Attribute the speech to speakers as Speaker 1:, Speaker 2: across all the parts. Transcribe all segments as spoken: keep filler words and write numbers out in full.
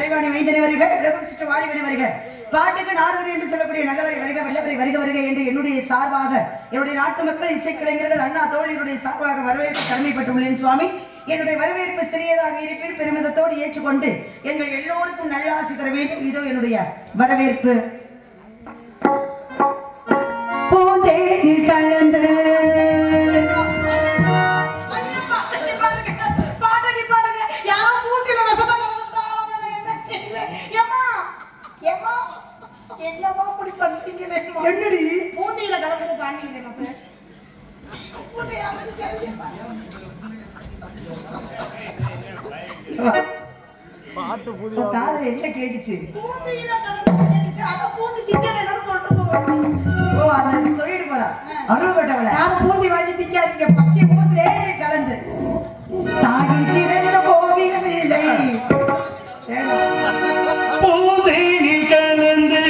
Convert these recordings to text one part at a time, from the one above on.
Speaker 1: கலைவாணி வைத்தனை வருக சுற்று வாடிவனை வருக பாட்டுக்கு நாரதர் என்று சொல்லக்கூடிய நல்லவரை வருக வல்லவரை வருக வருக என்று என்னுடைய சார்பாக என்னுடைய நாட்டு மக்கள் இசைக்கலைஞர்கள் அண்ணா தோழியருடைய சார்பாக வரவேற்பு கடமைப்பட்டுள்ளேன் சுவாமி. என்னுடைய வரவேற்பு சிறியதாக இருப்பின் பெருமிதத்தோடு ஏற்றுக்கொண்டு எங்கள் எல்லோருக்கும் நல்லாசி தர வேண்டும். இதோ என்னுடைய வரவேற்பு. பூந்தேனில் கலந்து என்னடி பூந்தியில கலந்து பாண்டிங்க காதல என்ன கேட்டுச்சு? ஓ அந்த சொல்லிட்டு போறா அருள்பட்டவள யாரும் பூந்தி வாங்கி திக்காதீங்க. பச்சை பூந்தே கலந்து தாயின் சிறந்த கோவில் பிள்ளை பூந்தேனில் கலந்து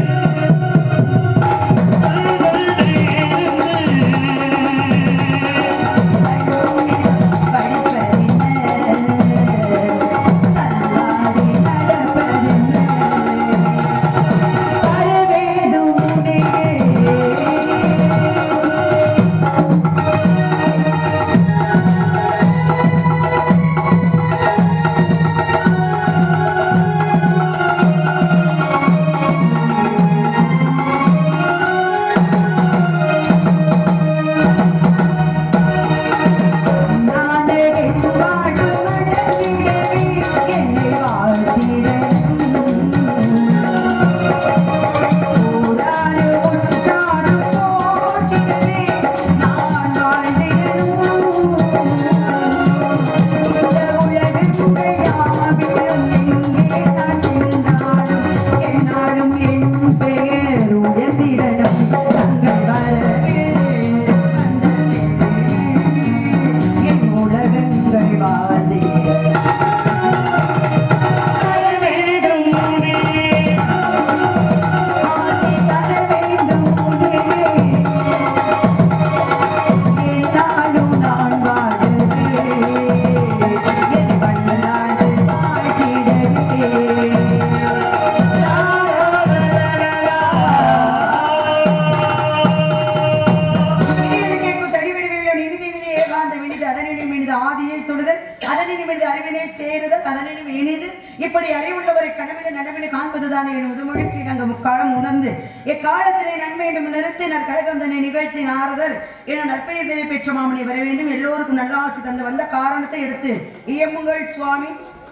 Speaker 1: இப்படி அறிவுள்ளவரை கனவில நனவில காண்பதுதானே என் முதுமொழிக்கு நாங்கள் முக்காலம் உணர்ந்து எக்காலத்திலே நன்மை என்று நிறுத்தி நான் கழகம் தன்னை நிகழ்த்தி நாரதர் என நற்பெயர்தனை பெற்ற மாமனை வர வேண்டும். எல்லோருக்கும் நல்லாசி தந்து வந்த காரணத்தை எடுத்து இயம்புங்கள் சுவாமி.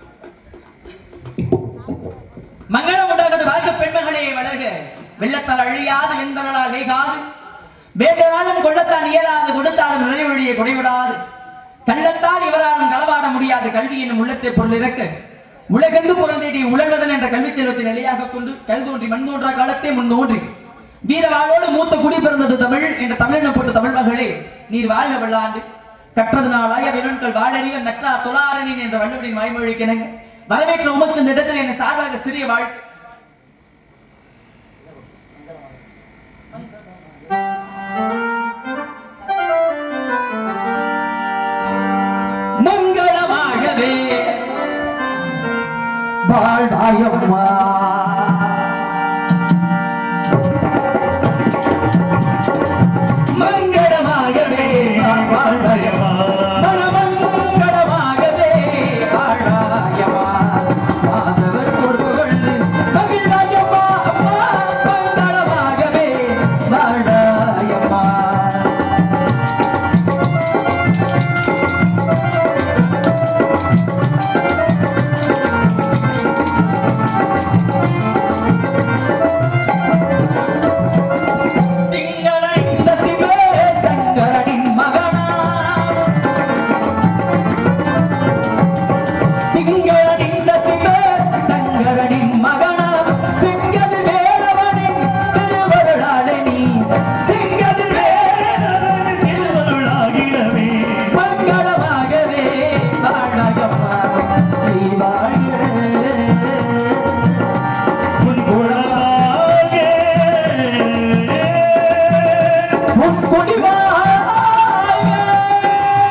Speaker 2: மங்களம் உண்டாகட்டு வாழ்க்கை பெண்மகளே வளர்க வெள்ளத்தால் அழியாது வெண்தலால் வேகாது வேண்டாலும் கொள்ளத்தான் இயலாது கொடுத்தாலும் நிறைவழியை குறைவிடாது கள்ளத்தால் இவராலும் களவாட முடியாது கல்வி என்னும் உள்ளத்தை பொருள் இறக்க உலகெங்கு பொருள் தேடி உழல்வதன் என்ற கல்வி செல்வத்தை நிலையாக கொண்டு கல் தோன்றி மண் தோன்றா காலத்தே முன் தோன்றி வீரவாளோடு மூத்த குடி பிறந்தது தமிழ் என்ற தமிழினம் போட்டு தமிழ் மகளே நீர் வாழ்க வெள்ளாண்டு கற்றது நாளாய வினன்கள் வாழறிவன் நற்றா தொழாரணின் என்ற வள்ளுவனின் வாய்மொழி கிணங்க வரவேற்ற உமக்கு இந்த இடத்தில் என்ன சார்பாக சிறிய வாழ்க்கை மங்களமாகவே வாழ்வாயம்மா மங்களமாகவே வாழ்வாயம்மா மங்களமாகவே வாழ்வாயம்மா மாதவர் பொறுப்புகொண்டு மகிழ்வாயம்மா அம்மா மங்களமாகவே வாழ்வாயம்மா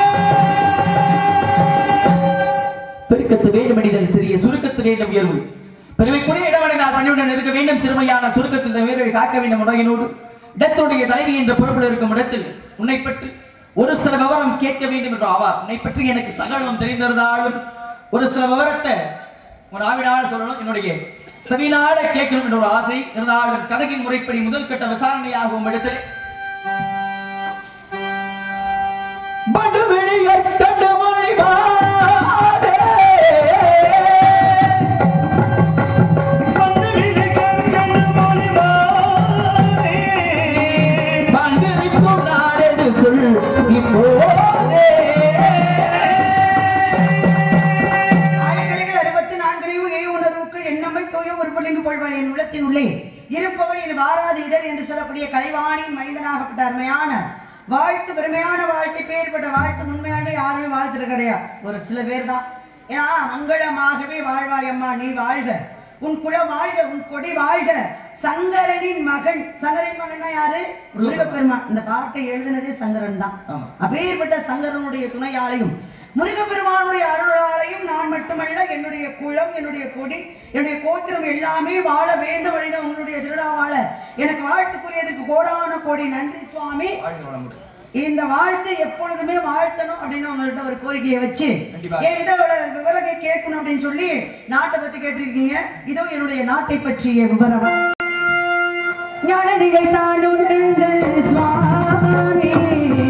Speaker 2: பெருக்கத்து வேண்டும் மனிதன் சிறிய சுருக்கத்து வேண்டும் உயர்வு பெருமைக்குரிய இடமடைந்தால் பணியுடன் இருக்க வேண்டும். சிறுமையான சுருக்கத்தில் வீரவை காக்க வேண்டும். உலகினோடு இடத்துடைய தலைவி என்ற பொறுப்பில் இருக்கும் இடத்தில் உன்னை பற்றி ஒரு சில விவரம் கேட்க வேண்டும் என்று ஆவார். உன்னை பற்றி எனக்கு சகலம் தெரிந்திருந்தாலும் ஒரு சில விவரத்தை உன் ஆவினால் சொல்லணும், என்னுடைய செவினால கேட்கணும் என்ற ஒரு ஆசை இருந்தாலும் கதையின் முறைப்படி முதல் கட்ட விசாரணையாகும் இடத்தில் கலைவாணியின் மைந்தனாகப்பட்ட அருமையான வாழ்த்து, பெருமையான வாழ்த்து, பேர்பட்ட வாழ்த்து உண்மையானே யாருமே வாழ்த்துட்டு கிடையாது, ஒரு சில பேர் தான். ஏன்னா மங்களமாகவே வாழ்வாய் அம்மா, நீ வாழ்க, உன் குலம் வாழ்க, உன் கொடி வாழ்க. சங்கரனின் மகன், சங்கரனின் மகன்னா யாரு? முருகப்பெருமான். இந்த பாட்டை எழுதினதே சங்கரன் தான். அப்பேற்பட்ட சங்கரனுடைய துணையாலையும் முருகப்பெருமானுடைய அருளாலையும் நான் மட்டுமல்ல, என்னுடைய குலம், என்னுடைய கொடி, என்னுடைய கோத்திரம் எல்லாமே வாழ வேண்டும் அப்படின்னு உங்களுடைய திருவிழாவால எனக்கு வாழ்த்துக்குரியதுக்கு கோடான கோடி நன்றி சுவாமி. இந்த வாழ்த்து எப்பொழுதுமே வாழ்த்தணும் அப்படின்னு உங்கள்கிட்ட ஒரு கோரிக்கையை வச்சு என்கிட்ட விவரத்தை கேட்கணும் அப்படின்னு சொல்லி நாட்டை பத்தி கேட்டிருக்கீங்க. இதோ என்னுடைய நாட்டை பற்றிய விவரம். ஞான நிகழ்த்தானும் சுவாமி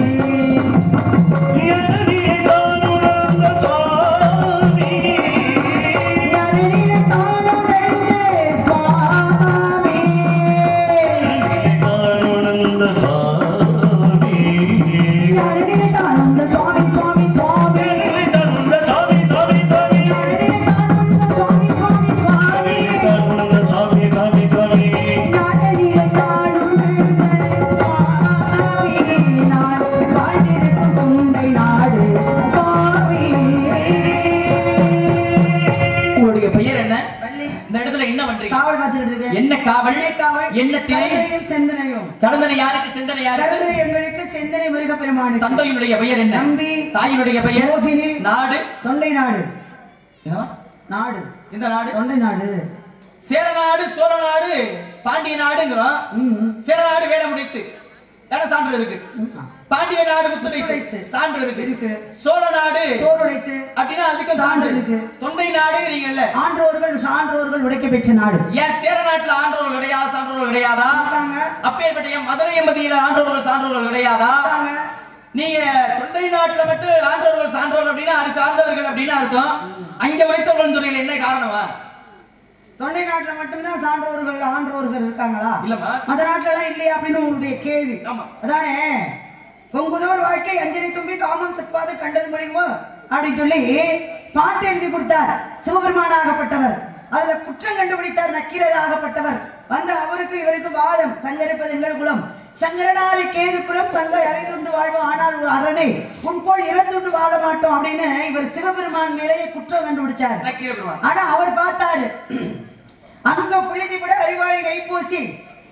Speaker 2: தந்தையினுடைய பெயர் என்ன? தம்பி. தாயினுடைய பெயர் மோகினி. நாடு தொண்டை நாடு. நாடு இந்த நாடு தொண்டை நாடு. சேர நாடு, சோழ நாடு, பாண்டிய நாடுங்கிறோம். சேர நாடு வேலை முடித்து சான்று இருக்கு. பாண்டிய நாடு முத்துடைத்து சான்று இருக்கு. சோழ நாடு சோறுடைத்து அப்படின்னா அதுக்கு சான்று இருக்கு. தொண்டை நாடுங்கிறீங்கல்ல, ஆன்றோர்கள் சான்றோர்கள் உடைக்க பெற்ற நாடு. ஏன் சேர நாட்டுல ஆன்றோர்கள் கிடையாது, சான்றோர்கள் கிடையாதா? அப்பேற்பட்ட மதுரை எம்பதியில ஆன்றோர்கள் சான்றோர்கள் கிடையாதா? நீங்க தொண்டை நாட்டுல மட்டும் ஆன்றோர்கள் சான்றோர்கள் அப்படின்னா அது சார்ந்தவர்கள் அப்படின்னு அர்த்தம். அங்க உரைத்தவர்கள் துறையில என்ன காரணமா? தொண்டை நாட்டுல மட்டும்தான் சான்றோர்கள் ஆன்றோர்கள் இருக்காங்களா? இல்லமா, மற்ற நாட்டுல எல்லாம் இல்லையா அப்படின்னு உங்களுடைய கேள்வி. அதானே, பொங்குதோர் வாழ்க்கை அஞ்சலி தும்பி காமம் செப்பாது கண்டது முடியுமோ அப்படின்னு சொல்லி பாட்டு எழுதி கொடுத்தார் சிவபெருமானாகப்பட்டவர். அதுல குற்றம் கண்டுபிடித்தார் நக்கீரராகப்பட்டவர். வந்த அவருக்கு இவருக்கு வாதம். சங்கரிப்பது எங்கள் குலம், சங்கரனாரி கேது குலம், சங்கர் அரைத்துண்டு வாழ்வோம், ஆனால் ஒரு அரணை உன் போல் இறந்துண்டு வாழ மாட்டோம் அப்படின்னு இவர் சிவபெருமான் மேலேயே குற்றம் கண்டுபிடிச்சார். ஆனா அவர் பார்த்தாரு, அங்க புயதி விட அறிவாளி கைப்பூசி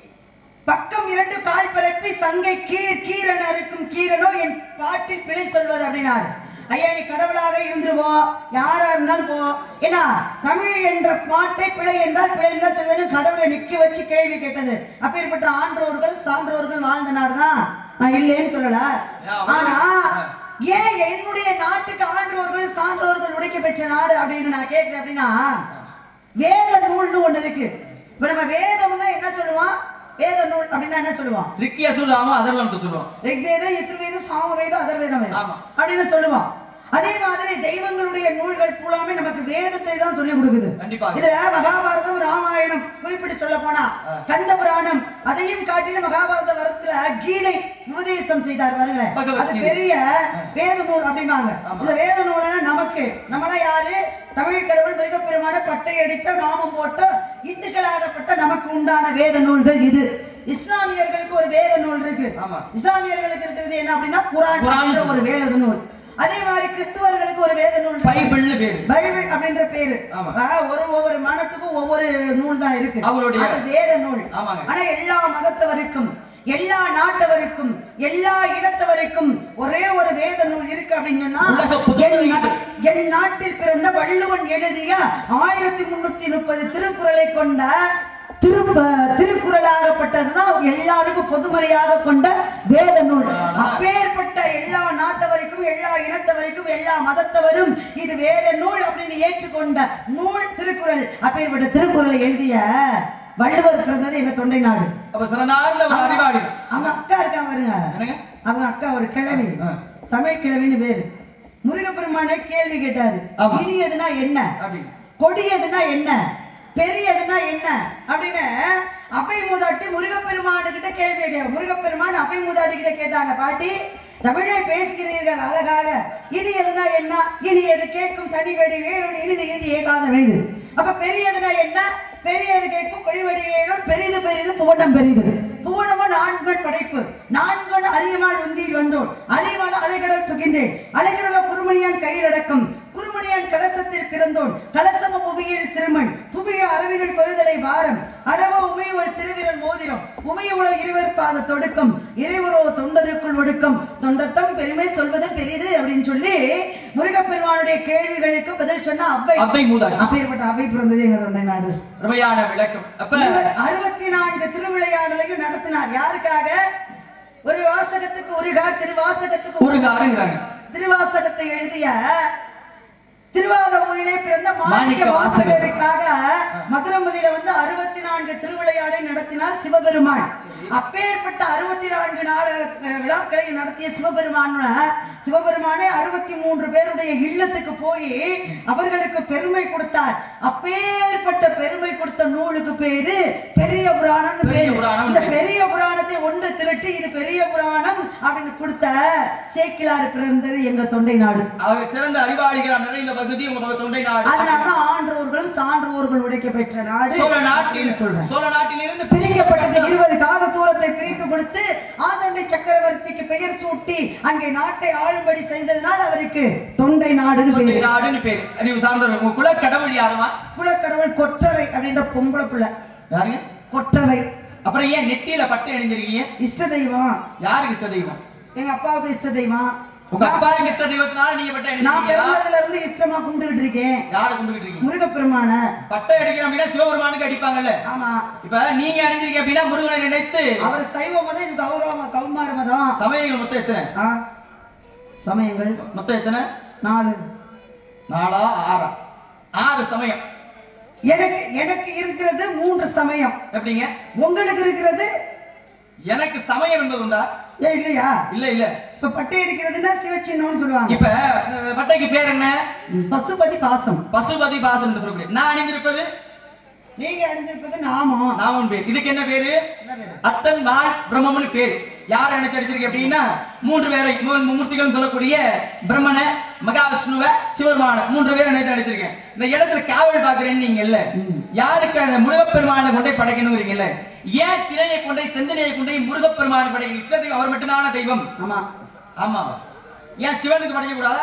Speaker 2: பக்கம் இரண்டு கால் பரப்பி சங்கை கீர் கீரன் அறுக்கும் கீரனோ என் பாட்டில் பிழை சொல்வது அப்படின்னாரு. ஐயா நீ கடவுளாக இருந்துருவோம், யாரா இருந்தாலும் போ, ஏன்னா தமிழ் என்ற பாட்டை பிழை என்றால் பிழை தான் சொல்வேன். கடவுளை நிக்க வச்சு கேள்வி கேட்டது. அப்பேற்பட்ட ஆன்றோர்கள் சான்றோர்கள் வாழ்ந்த நாடுதான், நான் இல்லைன்னு சொல்லல. ஆனா ஏன் என்னுடைய நாட்டுக்கு ஆன்றோர்கள் சான்றோர்கள் உடைக்க பெற்ற நாடு அப்படின்னு நான் கேட்கிறேன் அப்படின்னா, வேத நூல்னு ஒண்ணு இருக்கு. இப்ப நம்ம வேதம்னா என்ன சொல்லுவான்? வேத நூல் அப்படின்னா என்ன சொல்லுவான்? ரிக்கிய சொல்லுவாங்க, அதர்வேதம் சொல்லுவான். ரிக்வேதம், யசுர்வேதம், சாமவேதம், அதர்வேதம் அப்படின்னு சொல்லுவான். அதே மாதிரி தெய்வங்களுடைய நூல்கள் பூராமே நமக்கு வேதத்தை தான் சொல்லி கொடுக்குது. இதுல மகாபாரதம், ராமாயணம் குறிப்பிட்டு சொல்ல போனா கந்த புராணம், அதையும் காட்டில மகாபாரத வரத்துல கீதை உபதேசம் செய்தார் பாருங்க. அது பெரிய வேத நூல் அப்படிம்பாங்க. இந்த வேத நூலை நமக்கு நம்மளா யாரு? தமிழ் கடவுள் மிருகப்பெருமான பட்டை அடித்த நாமம் போட்ட இந்துக்களாகப்பட்ட நமக்கு உண்டான வேத நூல்கள் இது. இஸ்லாமியர்களுக்கு ஒரு வேத நூல் இருக்கு. இஸ்லாமியர்களுக்கு இருக்கிறது என்ன அப்படின்னா குர்ஆன் ஒரு வேத நூல். அதே மாதிரி கிறிஸ்துவர்களுக்கு ஒரு வேத நூல் பைபிள் பேரு, பைபிள் அப்படின்ற பேரு. ஒரு ஒவ்வொரு மதத்துக்கும் ஒவ்வொரு நூல் தான் இருக்கு, அது வேத நூல். ஆனா எல்லா மதத்தவருக்கும் எல்லா நாட்டவருக்கும் எல்லா இடத்தவருக்கும் ஒரே ஒரு வேத நூல் இருக்கு அப்படின்னு சொன்னா, என் நாட்டில் பிறந்த
Speaker 1: பிறந்த வள்ளுவன் எழுதிய ஆயிரத்தி முன்னூத்தி முப்பது திருக்குறளை கொண்ட திருப்ப திருக்குறளாகப்பட்டதுதான் எல்லாருக்கும் பொதுமறையாக கொண்ட வேத நூல். அப்பேற்பட்ட எல்லா நாட்டவருக்கும் எல்லா இனத்தவருக்கும் எல்லா மதத்தவரும் இது வேத நூல் அப்படின்னு ஏற்றுக்கொண்ட நூல் திருக்குறள். அப்பேற்பட்ட திருக்குறளை எழுதிய வள்ளுவர் பிறந்தது எங்க தொண்டை நாடு. அவங்க அக்கா இருக்கா பாருங்க, அவங்க அக்கா ஒரு கிழவி, தமிழ் கிழவின்னு பேரு. முருகப்பெருமான கேள்வி கேட்டாரு, இனியதுன்னா என்ன, கொடியதுன்னா என்ன, பெரியதுன்னா என்ன அப்படின்னு அபை மூதாட்டி முருகப்பெருமானு கிட்ட கேள்வி கேட்டாங்க. முருகப்பெருமான் அபை மூதாட்டி கிட்ட கேட்டாங்க, பாட்டி தமிழை பேசுகிறீர்கள் அழகாக, இனியதுன்னா என்ன, இனியது கேட்கும் தனி வெடி வேணும், இனிது இனிது ஏகாத விழுது. அப்ப பெரியதுன்னா என்ன, பெரியது கேட்கும் கொடிவடி வேணும், பெரிது பெரிது பூவனம் பெரிது. பூவனமும் நான்கண் படைப்பு, நான்கண் அரியமாள் உந்தியில் வந்தோம், அரியமாள் அலைகடல் துகின்றேன், அலைகடல குருமணியான் கையில் அடக்கம், குருமணியான் கலசத்தில் பிறந்தோன், கலசம புவியில் சிறுமன், புவிய அரவினல் கொருதலை வாரம், அரவ உமையுள் சிறுவிரல் மோதிரம், உமையுள இருவர் பாத தொடுக்கம், இறைவரோ தொண்டருக்குள் ஒடுக்கம், தொண்டர்த்தம் பெருமை சொல்வது பெரிது அப்படின்னு சொல்லி முருகப்பெருமானுடைய கேள்விகளுக்கு பதில் சொன்ன அவ்வை
Speaker 2: அவ்வை மூதாட்டி.
Speaker 1: அப்பேற்பட்ட அவ்வை பிறந்தது எங்க தொண்டை நாடு.
Speaker 2: உண்மையான விளக்கம். அப்ப
Speaker 1: அறுபத்தி நான்கு திருவிளையாடலையும் நடத்தினார். யாருக்காக? ஒரு வாசகத்துக்கு ஒரு கார், திருவாசகத்துக்கு ஒரு காருங்கிறாங்க. திருவாசகத்தை எழுதிய திருவாதூரிலே பிறந்த மாணிக்க வாசகருக்காக மதுரமதியில வந்து அறுபத்தி நான்கு திருவிளையாடை நடத்தினார் சிவபெருமான். அப்பேற்பட்ட அறுபத்தி நான்கு நாடக விழாக்களை நடத்திய சிவபெருமான சிவபெருமானே அறுபத்தி மூன்று பேருடைய இல்லத்துக்கு போய் அவர்களுக்கு பெருமை கொடுத்தார். அப்பேற்பட்ட பெருமை கொடுத்த நூலுக்கு பேரு பெரிய புராணம் பேரு. இந்த பெரிய புராணத்தை ஒன்று திரட்டி இது பெரிய புராணம் அப்படின்னு கொடுத்த சேக்கிலார் பிறந்தது எங்க தொண்டை நாடு.
Speaker 2: அவர் சிறந்த அறிவாளிகள் நிறைந்த பகுதி உங்க தொண்டை நாடு.
Speaker 1: அதனால ஆன்றோர்களும் சான்றோர்கள் உடைக்க பெற்ற நாடு
Speaker 2: சோழ நாட்டில். சொல்றேன், சோழ நாட்டில் இருந்து
Speaker 1: பிரிக்கப்பட்டது இருபது காத தூரத்தை பிரித்து கொடுத்து ஆதண்டை சக்கரவர்த்திக்கு பெயர் சூட்டி அங்கே நாட்டை ஆளும்படி செய்ததனால் அவருக்கு தொண்டை நாடுன்னு பேரு.
Speaker 2: நாடுன்னு பேரு. அறிவு சார்ந்தவர்கள். உங்க குல கடவுள் யாருமா?
Speaker 1: குலக்கடவுள் கொற்றவை அப்படின்ற பொம்பளை பிள்ளை. யாருங்க? கொற்றவை.
Speaker 2: அப்புறம் ஏன் நெத்தியில பட்டை அணிஞ்சிருக்கீங்க?
Speaker 1: இஷ்ட தெய்வம்.
Speaker 2: யாருக்கு இஷ்ட தெய்வம்?
Speaker 1: எங்க அப்பாவுக்கு இஷ்ட தெய்வம்.
Speaker 2: உங்க அப்பாவுக்கு இஷ்ட தெய்வத்தினால நீங்க பட்டை அணிஞ்சீங்க. நான்
Speaker 1: பிறந்ததுல இருந்து இஷ்டமா கும்பிட்டுட்டு இருக்கேன்.
Speaker 2: யாரை கும்பிட்டுட்டு இருக்கீங்க?
Speaker 1: முருகப்பெருமான.
Speaker 2: பட்டை அடிக்கிறோம் அப்படின்னா சிவபெருமானுக்கு அடிப்பாங்கல்ல.
Speaker 1: ஆமா.
Speaker 2: இப்ப நீங்க அணிஞ்சிருக்கீங்க அப்படின்னா முருகனை நினைத்து.
Speaker 1: அவர் சைவ மதம், இது கௌரவ கௌமார மதம்.
Speaker 2: சமயங்கள் மொத்தம் எத்தனை?
Speaker 1: சமயங்கள்
Speaker 2: மொத்தம் எத்தனை?
Speaker 1: நாலு.
Speaker 2: நாலா ஆறா? ஆறு சமயம்.
Speaker 1: எனக்கு எனக்கு இருக்கிறது மூன்று சமயம்.
Speaker 2: எப்படிங்க?
Speaker 1: உங்களுக்கு இருக்கிறது?
Speaker 2: எனக்கு சமயம் என்பது உண்டா?
Speaker 1: ஏ இல்லையா?
Speaker 2: இல்ல இல்ல.
Speaker 1: இப்ப பட்டை அடிக்கிறதுன்னா சிவச்சின்னம்னு சொல்லுவாங்க.
Speaker 2: இப்ப பட்டைக்கு பேர் என்ன?
Speaker 1: பசுபதி பாசம்.
Speaker 2: பசுபதி பாசம் என்று சொல்லக்கூடிய. நான் அணிந்திருப்பது?
Speaker 1: நீங்க அணிந்திருப்பது நாமம்.
Speaker 2: நாமம் பேர். இதுக்கு என்ன பேரு? அத்தன் வாள் பிரம்மம்னு பேரு. யாரை அணைச்சு அடிச்சிருக்க அப்படின்னா மூன்று பேரை மூர்த்திகள் சொல்லக்கூடிய பிரம்மனை, மகாவிஷ்ணுவ, சிவபெருமான மூன்று பேரை நினைத்து அடிச்சிருக்கேன். இந்த இடத்துல காவல் பாக்குறேன்னு நீங்க இல்ல, யாருக்கு அந்த முருகப்பெருமான கொண்டே படைக்கணுங்கிறீங்கல்ல, ஏன் திரையை கொண்டே செந்தனையை கொண்டே முருகப்பெருமான படைக்க? இஷ்டத்துக்கு அவர் மட்டும்தான தெய்வம். ஆமா ஆமா. ஏன் சிவனுக்கு படைக்க கூடாதா?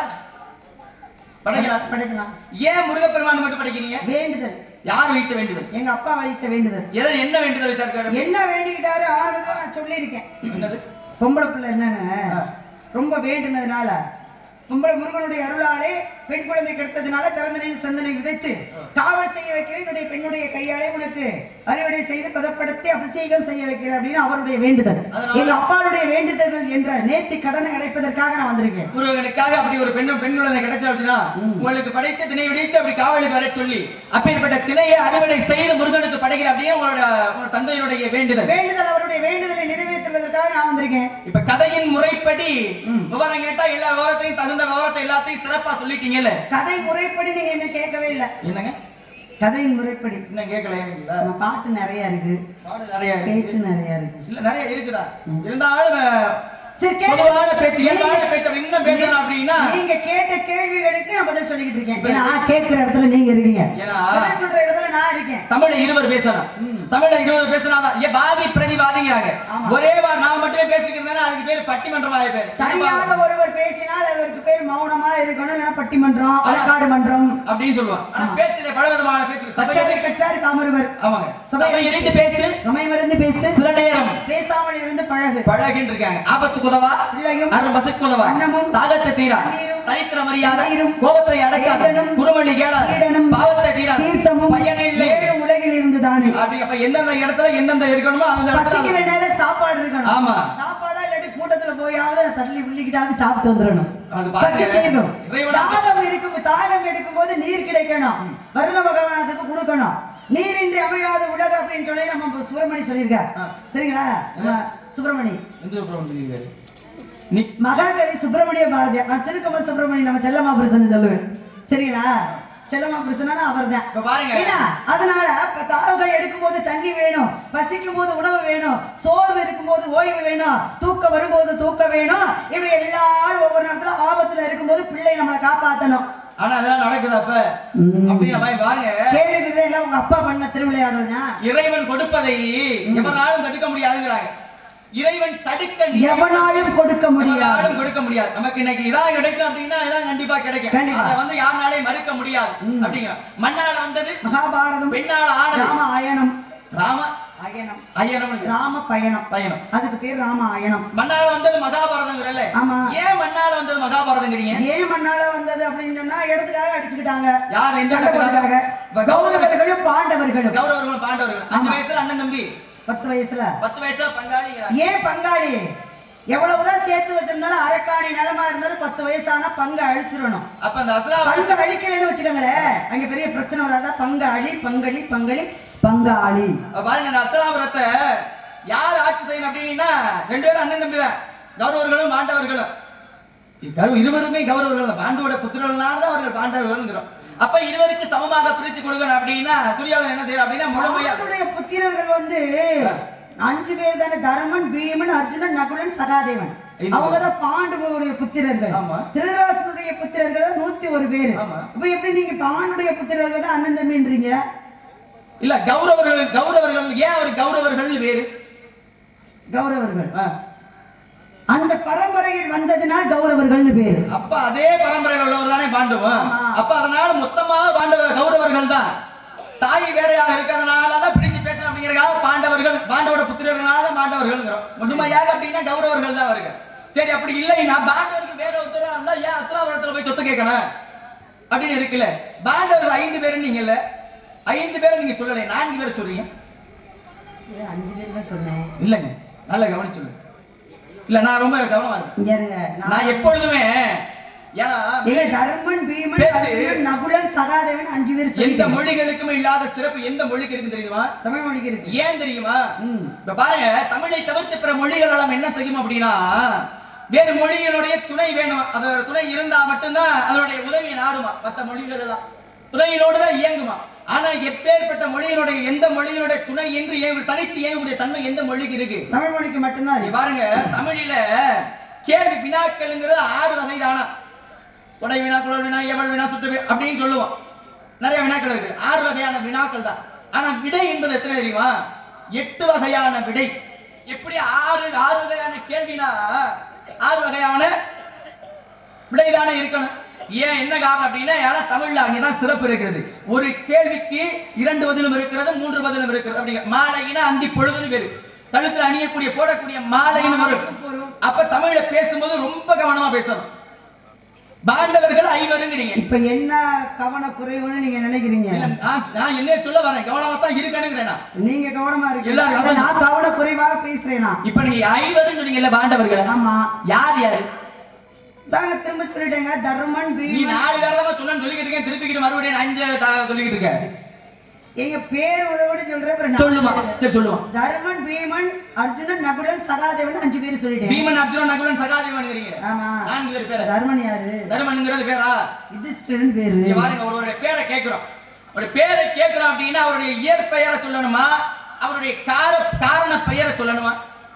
Speaker 2: படைக்கலாம் படைக்கலாம். ஏன் முருகப்பெருமான மட்டும் படைக்கிறீங்க? வேண்டுதல். யார் வைத்த வேண்டுதல்? எங்க அப்பா வைத்த வேண்டுதல். எதை என்ன வேண்டுதல் வச்சிருக்காரு? என்ன வேண்டிக்கிட்டாரு ஆரம்பத்துல நான் சொல்லியிருக்கேன். என்னது? பொம்பளை பிள்ளை என்னன்னு ரொம்ப வேண்டுனதுனால, பொம்பளை முருகனுடைய அருளாலே பெண் குழந்தை கிடைத்ததுனால கரந்தனை சந்தனை விதைத்து காவல் செய்ய வைக்கிறேன், என்னுடைய பெண்ணுடைய கையாலே உனக்கு அறுவடை செய்து பதப்படுத்தி அபிஷேகம் செய்ய வைக்கிறேன் அப்படின்னு அவருடைய வேண்டுதல். எங்க அப்பாவுடைய வேண்டுதல்கள் என்ற நேர்த்தி கடனை அடைப்பதற்காக நான் வந்திருக்கேன். முருகனுக்காக அப்படி ஒரு பெண்ணு பெண் குழந்தை கிடைச்சா அப்படின்னா உங்களுக்கு படைத்த திணை விடைத்து அப்படி காவலுக்கு வர சொல்லி அப்பேற்பட்ட திணையை அறுவடை செய்து முருகனுக்கு படைக்கிற அப்படியே உங்களோட தந்தையினுடைய வேண்டுதல்.
Speaker 1: வேண்டுதல் அவருடைய வேண்டுதலை நிறைவேற்றுவதற்காக நான் வந்திருக்கேன்.
Speaker 2: இப்ப கதையின் முறைப்படி விவரம் கேட்டா எல்லா விவரத்தையும் தகுந்த விவரத்தை எல்லாத்தையும் சிறப்பா சொல்லிட்டீங்கல்ல.
Speaker 1: கதை முறைப்படி நீங்க என்ன கேட்கவே இல்லை. என்னங்க? கதையின் முறைப்படி
Speaker 2: என்ன கேட்கல?
Speaker 1: பாட்டு நிறைய இருக்கு, பாட்டு நிறைய இருக்கு, பேச்சு நிறைய இருக்கு. இல்ல நிறைய இருக்குதா? இருந்தாலும் சரி கேட்கவான பேச்சு ஏதான பேச்சு அப்படி இன்னும் பேசணும் அப்படினா நீங்க கேட்ட கேள்விகளுக்கு நான் பதில் சொல்லிக்கிட்டு இருக்கேன். ஏன்னா கேட்கிற இடத்துல நீங்க இருக்கீங்க, பதில் சொல்ற இடத்துல நான் இருக்கேன். தமிழ்ல இருவர் பேசணும்.
Speaker 2: தமிழ்ல இருபது பேசினாதான் ஏன் வாதி பிரதிவாதிங்கிறாங்க. ஒரே வார் நான் மட்டுமே பேசிக்கிறேன், அதுக்கு பேர் பட்டிமன்றம். பேர்
Speaker 1: தனியாக ஒருவர் பேசினால் அவருக்கு பேர் மௌனமா இருக்கணும், இல்லைன்னா பட்டிமன்றம், வழக்காடு மன்றம் அப்படின்னு சொல்லுவாங்க. ஆனா பேச்சிலே பல விதமான பேச்சு. கச்சாரி கச்சாரி காமருவர். ஆமாங்க. சபை இருந்து பேசு, சமயம் இருந்து பேசு, சில நேரம் பேசாமல் இருந்து பழகு பழகின்னு இருக்காங்க. ஆபத்து உதவா, பிள்ளையும் அருள் பசக்கு உதவா, அன்னமும் தாகத்தை தீரா, தரித்திர மரியாதை, கோபத்தை அடக்காத, குருமணி கேளாத, பாவத்தை தீரா, தீர்த்தமும் பயனில்லை உலகில் இருந்து தானே. அப்படி அப்ப எந்தெந்த இடத்துல எந்தெந்த இருக்கணுமோ அந்த இடத்துல நேரம் சாப்பாடு இருக்கணும். ஆமா, சாப்பாடா இல்லாட்டி கூட்டத்துல போயாவது தள்ளி புள்ளிக்கிட்டாவது சாப்பிட்டு வந்துடணும். தாகம் இருக்கும், தாகம் எடுக்கும் போது நீர் கிடைக்கணும், வருண பகவானத்துக்கு கொடுக்கணும். நீரின்றி அமையாத உலகம் அப்படின்னு சொல்லி நம்ம சுப்பிரமணி சொல்லியிருக்காரு. சரிங்களா? சுப்பிரமணி மகாகவி சுப்பிரமணிய பாரதியார். நான் திருக்கம சுப்பிரமணி நம்ம செல்லம்மா புருஷன் சொல்லுவேன். சரிங்களா? செல்லம்மா புருஷனா அவர் தான். அதனால தாகம் எடுக்கும் போது தண்ணி வேணும், பசிக்கும் போது உணவு வேணும், சோர்வு இருக்கும் போது ஓய்வு வேணும், தூக்கம் வரும்போது தூக்கம் வேணும். இப்படி எல்லாரும் ஒவ்வொரு நேரத்துல ஆபத்துல இருக்கும் போது பிள்ளை நம்மளை காப்பாத்தணும். ஆனா அதெல்லாம் நடக்குது. அப்ப அப்படியே பாருங்க, கேள்வி எல்லாம் உங்க அப்பா பண்ண திருவிளையாடல். இறைவன் கொடுப்பதை எவனாலும் தடுக்க முடியாதுங்கிறாங்க. இறைவன் தடுக்க எவனாலும் கொடுக்க முடியாது, கொடுக்க முடியாது. நமக்கு இன்னைக்கு இதான் கிடைக்கும் அப்படின்னா இதான் கண்டிப்பா கிடைக்கும். அதை வந்து யாருனாலே மறுக்க முடியாது. அப்படிங்கிற மண்ணால வந்தது மகாபாரதம், பெண்ணால ஆனது ராமாயணம். ராம அயனம், அயனம் ராம பயணம், பயணம் அதுக்கு பேர் ராம அயனம். மண்ணால வந்தது மகாபாரதம்ங்கறல. ஆமா. ஏன் மண்ணால வந்தது மகாபாரதம்ங்கறீங்க? ஏன் மண்ணால வந்தது அப்படின்னு சொன்னா இடத்துக்காக அடிச்சுக்கிட்டாங்க. யார் எஞ்சடத்துக்காக? கௌரவர்களும் பாண்டவர்களும். கௌரவர்களும் பாண்டவர்களும். அஞ்சு வயசுல அண்ணன் தம்பி, பத்து வயசுல பத்து வயசுல பங்காளிங்கிறாங்க. ஏன் பங்காளி? எவ்வளவுதான் சேர்த்து வச்சிருந்தாலும் அரக்காணி நிலமா இருந்தாலும் பத்து வயசானா பங்கு அழிச்சிடணும். அப்ப அந்த பங்கு அழிக்கலன்னு வச்சுக்கோங்களேன், அங்க பெரிய பிரச்சனை வராதா? பங்கு அழி, பங்களி, பங்களி, பங்காளி. பாருங்க, அந்த அஸ்தினாபுரத்தை யார் ஆட்சி செய்யணும் அப்படின்னா ரெண்டு பேரும் அண்ணன் தம்பி தான், கௌரவர்களும் பாண்டவர்களும். இருவருமே கௌரவர்கள், பாண்டுவோட புத்திரர்களால தான் அவர்கள் பாண்டவர்கள். அப்ப இருவருக்கு சமமாக பிரிச்சு கொடுக்கணும் அப்படின்னா துரியோதனன் என்ன செய்யறான் அப்படின்னா முழுமையா புத்திரர்கள் வந்து அஞ்சு பேர் தானே, தர்மன், பீமன், அர்ஜுனன், நகுலன், சகாதேவன். அவங்கதான் பாண்டுவோடைய புத்திரர்கள். திருதராசனுடைய புத்திரர்கள் நூத்தி ஒரு பேரு. அப்ப எப்படி நீங்க பாண்டுடைய புத்திரர்கள் தான் அண்ணன் தம்பின்றீங்க? இல்ல, கௌரவர்கள் கௌரவர்கள் ஏன் ஒரு கௌரவர்கள் வேறு? கௌரவர்கள் அந்த பரம்பரையில் வந்ததுனால் கௌரவர்கள் பேரு. அப்ப அதே பரம்பரையில் உள்ளவர் தானே பாண்டவன். அப்ப அதனால மொத்தமாக பாண்டவர் கௌரவர்கள் தான். தாய் வேறையாக இருக்கிறதுனாலதான் பிடிச்சு பேசணும் அப்படிங்கிறதுக்காக பாண்டவர்கள், பாண்டவோட புத்திரர்களால பாண்டவர்கள் முழுமையாக அப்படின்னா கௌரவர்கள் தான் வருங்க. சரி, அப்படி இல்லைன்னா பாண்டவருக்கு வேற ஒருத்தரா இருந்தா ஏன் அஸ்தினாபுரத்துல போய் சொத்து கேட்கணும் அப்படின்னு இருக்குல்ல. பாண்டவர்கள் ஐந்து பேரும் நீங்க இல்ல, ஐந்து பேரை நீங்க சொல்லல, நான்கு பேரை சொல்றீங்க. அஞ்சு பேர் தான் சொன்னேன். இல்லங்க, நல்லா கவனிச்சு சொல்லுங்க. இல்ல, நான் ரொம்ப கவனமா இருக்கேன். நான் எப்பொழுதுமே தர்மன், பீமன், அர்ஜுனன், நகுலன், சகாதேவன் அஞ்சு பேர் எந்த மொழிகளுக்குமே இல்லாத சிறப்பு எந்த மொழிக்கு இருக்கு தெரியுமா? தமிழ் மொழிக்கு இருக்கு. ஏன் தெரியுமா? இப்ப பாருங்க, தமிழை தவிர்த்து பிற மொழிகள் எல்லாம் என்ன செய்யும் அப்படின்னா வேறு மொழிகளுடைய துணை வேணும். அதோட துணை இருந்தா மட்டும்தான் அதனுடைய உதவியை நாடுமா. மற்ற மொழிகள் எல்லாம் துணையினோடு தான் இயங்குமா. ஆனா எப்பேற்பட்ட மொழியினுடைய எந்த மொழியினுடைய துணை என்று தனித்து இயங்கக்கூடிய தன்மை எந்த மொழிக்கு இருக்கு? தமிழ் மொழிக்கு மட்டும்தான். பாருங்க, தமிழில கேள்வி வினாக்கள்ங்கிறது ஆறு வகை தானா. கொடை வினா, குழல் வினா, எவள் வினா, சுற்று அப்படின்னு சொல்லுவோம். நிறைய வினாக்கள் இருக்கு. ஆறு வகையான வினாக்கள் தான். ஆனா விடை என்பது எத்தனை தெரியுமா? எட்டு வகையான விடை. எப்படி ஆறு ஆறு வகையான கேள்வினா ஆறு வகையான விடைதானே இருக்கணும். ஏன் என்ன காரணம் அப்படின்னா யாரா தமிழ்ல அங்கதான் சிறப்பு இருக்கிறது. ஒரு கேள்விக்கு இரண்டு பதிலும் இருக்கிறது, மூன்று பதிலும் இருக்கிறது. அப்படிங்க மாலையினா அந்தி பொழுதுன்னு பேரு, கழுத்துல அணியக்கூடிய போடக்கூடிய மாலைன்னு வரும். அப்ப தமிழ்ல பேசும்போது ரொம்ப கவனமா பேசணும். பாண்டவர்கள் ஐவருங்கிறீங்க. இப்ப என்ன கவன குறைவுன்னு நீங்க நினைக்கிறீங்க? நான் என்ன சொல்ல வரேன், கவனமா தான் இருக்கணுங்கிறேன். நீங்க கவனமா இருக்கு, நான் கவன குறைவாக பேசுறேனா? இப்ப நீங்க ஐவருன்னு சொன்னீங்கல்ல பாண்டவர்கள். ஆமா. யார் யாரு தாங்க திரும்ப சொல்லிட்டேங்க. தர்மன், பீமன். நீ நாலு பேரதமா சொன்னேன்னு சொல்லிக்கிட்டு இருக்கேன், திருப்பிக்கிட்டு மறுபடியும் அஞ்சு சொல்லிக்கிட்டு இருக்கேன். எங்க பேர் உதவிட சொல்றேன். சொல்லுமா? சரி சொல்லுமா. தர்மன், பீமன், அர்ஜுனன், நகுலன், சகாதேவன் அஞ்சு பேர் சொல்லிட்டேன். பீமன், அர்ஜுனன், நகுலன், சகாதேவன்ங்கறீங்க. ஆமா. நான்கு பேர் பேர். தர்மன் யாரு? தர்மன்ங்கிறது பேரா? யுதிஷ்டிரன் பேரு. நீ பாருங்க, ஒருவருடைய பேரை கேக்குறோம். ஒரு பேரை கேக்குறோம் அப்படின்னா அவருடைய இயற்பெயரை சொல்லணுமா, அவருடைய கார காரண பெயரை சொல்லணுமா?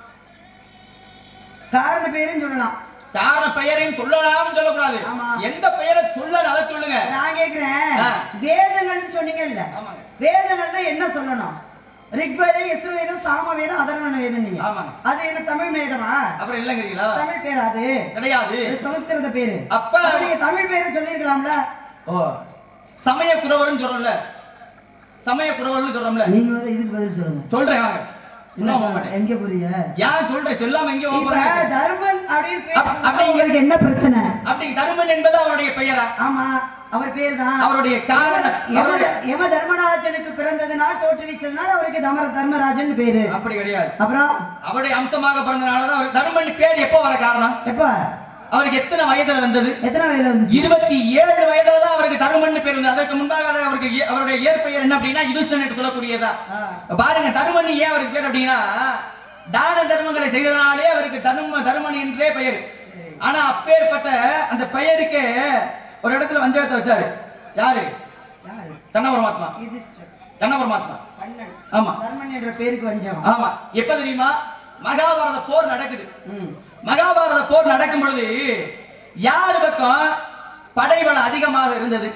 Speaker 1: காரண பெயரையும் சொல்லலாம், காரண பெயரையும் சொல்லலாம் சொல்லக்கூடாது. எந்த பெயரை சொல்ல அதை சொல்லுங்க. நான் கேக்குறேன், வேதங்கள்னு சொன்னீங்கல்ல, வேதங்கள்னா என்ன சொல்லணும்? ரிக்வேதம், யசுர்வேதம், சாமவேதம், அதர்வண வேதம். நீங்க
Speaker 2: ஆமாங்க.
Speaker 1: அது என்ன தமிழ் வேதமா?
Speaker 2: அப்புறம் இல்லங்கறீங்களா?
Speaker 1: தமிழ் பேர் அது
Speaker 2: கிடையாது,
Speaker 1: சமஸ்கிருத பேரு.
Speaker 2: அப்ப
Speaker 1: நீங்க தமிழ் பேரை சொல்லிருக்கலாம்ல.
Speaker 2: ஓ, சமய குறவர்னு சொல்றோம்ல, சமய குறவர்னு சொல்றோம்ல.
Speaker 1: நீங்க வந்து இதுக்கு பதில் சொல்லுங்க.
Speaker 2: சொல்றேன் வாங்க.
Speaker 1: எங்க புரிய
Speaker 2: யார் சொல்றேன் சொல்லாம எங்க
Speaker 1: இப்ப தர்மன் அப்படின்னு பேர்
Speaker 2: அப்படி
Speaker 1: உங்களுக்கு என்ன பிரச்சனை?
Speaker 2: அப்படி தர்மன் என்பது அவருடைய பெயரா?
Speaker 1: ஆமா, அவர் பேர் தான்.
Speaker 2: அவருடைய காரணம்
Speaker 1: யம தர்மராஜனுக்கு பிறந்ததுனால் தோற்றுவிச்சதுனால அவருக்கு தமர தர்மராஜன் பேரு.
Speaker 2: அப்படி கிடையாது.
Speaker 1: அப்புறம்
Speaker 2: அவருடைய அம்சமாக பிறந்தனாலதான் அவர் தர்மன் பேர் எப்போ வர காரணம்?
Speaker 1: எப்ப
Speaker 2: அவருக்கு எத்தனை வயதுல வந்தது?
Speaker 1: எத்தனை வயதுல வந்து?
Speaker 2: இருபத்தி ஏழு வயதுல தான் அவருக்கு தருமன் பேர் வந்தது. அதற்கு முன்பாக அவருக்கு அவருடைய இயற்பெயர் என்ன அப்படின்னா யுதிஷ்டன் என்று சொல்லக்கூடியதா. பாருங்க, தருமன் ஏன் அவருக்கு பேர் அப்படின்னா தான தர்மங்களை செய்ததனாலே அவருக்கு தர்ம தருமன் என்றே பெயர். ஆனா அப்பேற்பட்ட அந்த பெயருக்கு ஒரு இடத்துல வஞ்சகத்தை வச்சாரு. யாரு? கண்ண பரமாத்மா. கண்ண பரமாத்மா. ஆமா,
Speaker 1: தர்மன் என்ற பேருக்கு வஞ்சகம்.
Speaker 2: ஆமா. எப்ப தெரியுமா? மகாபாரத போர் நடக்குது. மகாபாரத போர் நடக்கும் பொழுது யாரு பக்கம் படைபலம் அதிகமாக இருந்தது?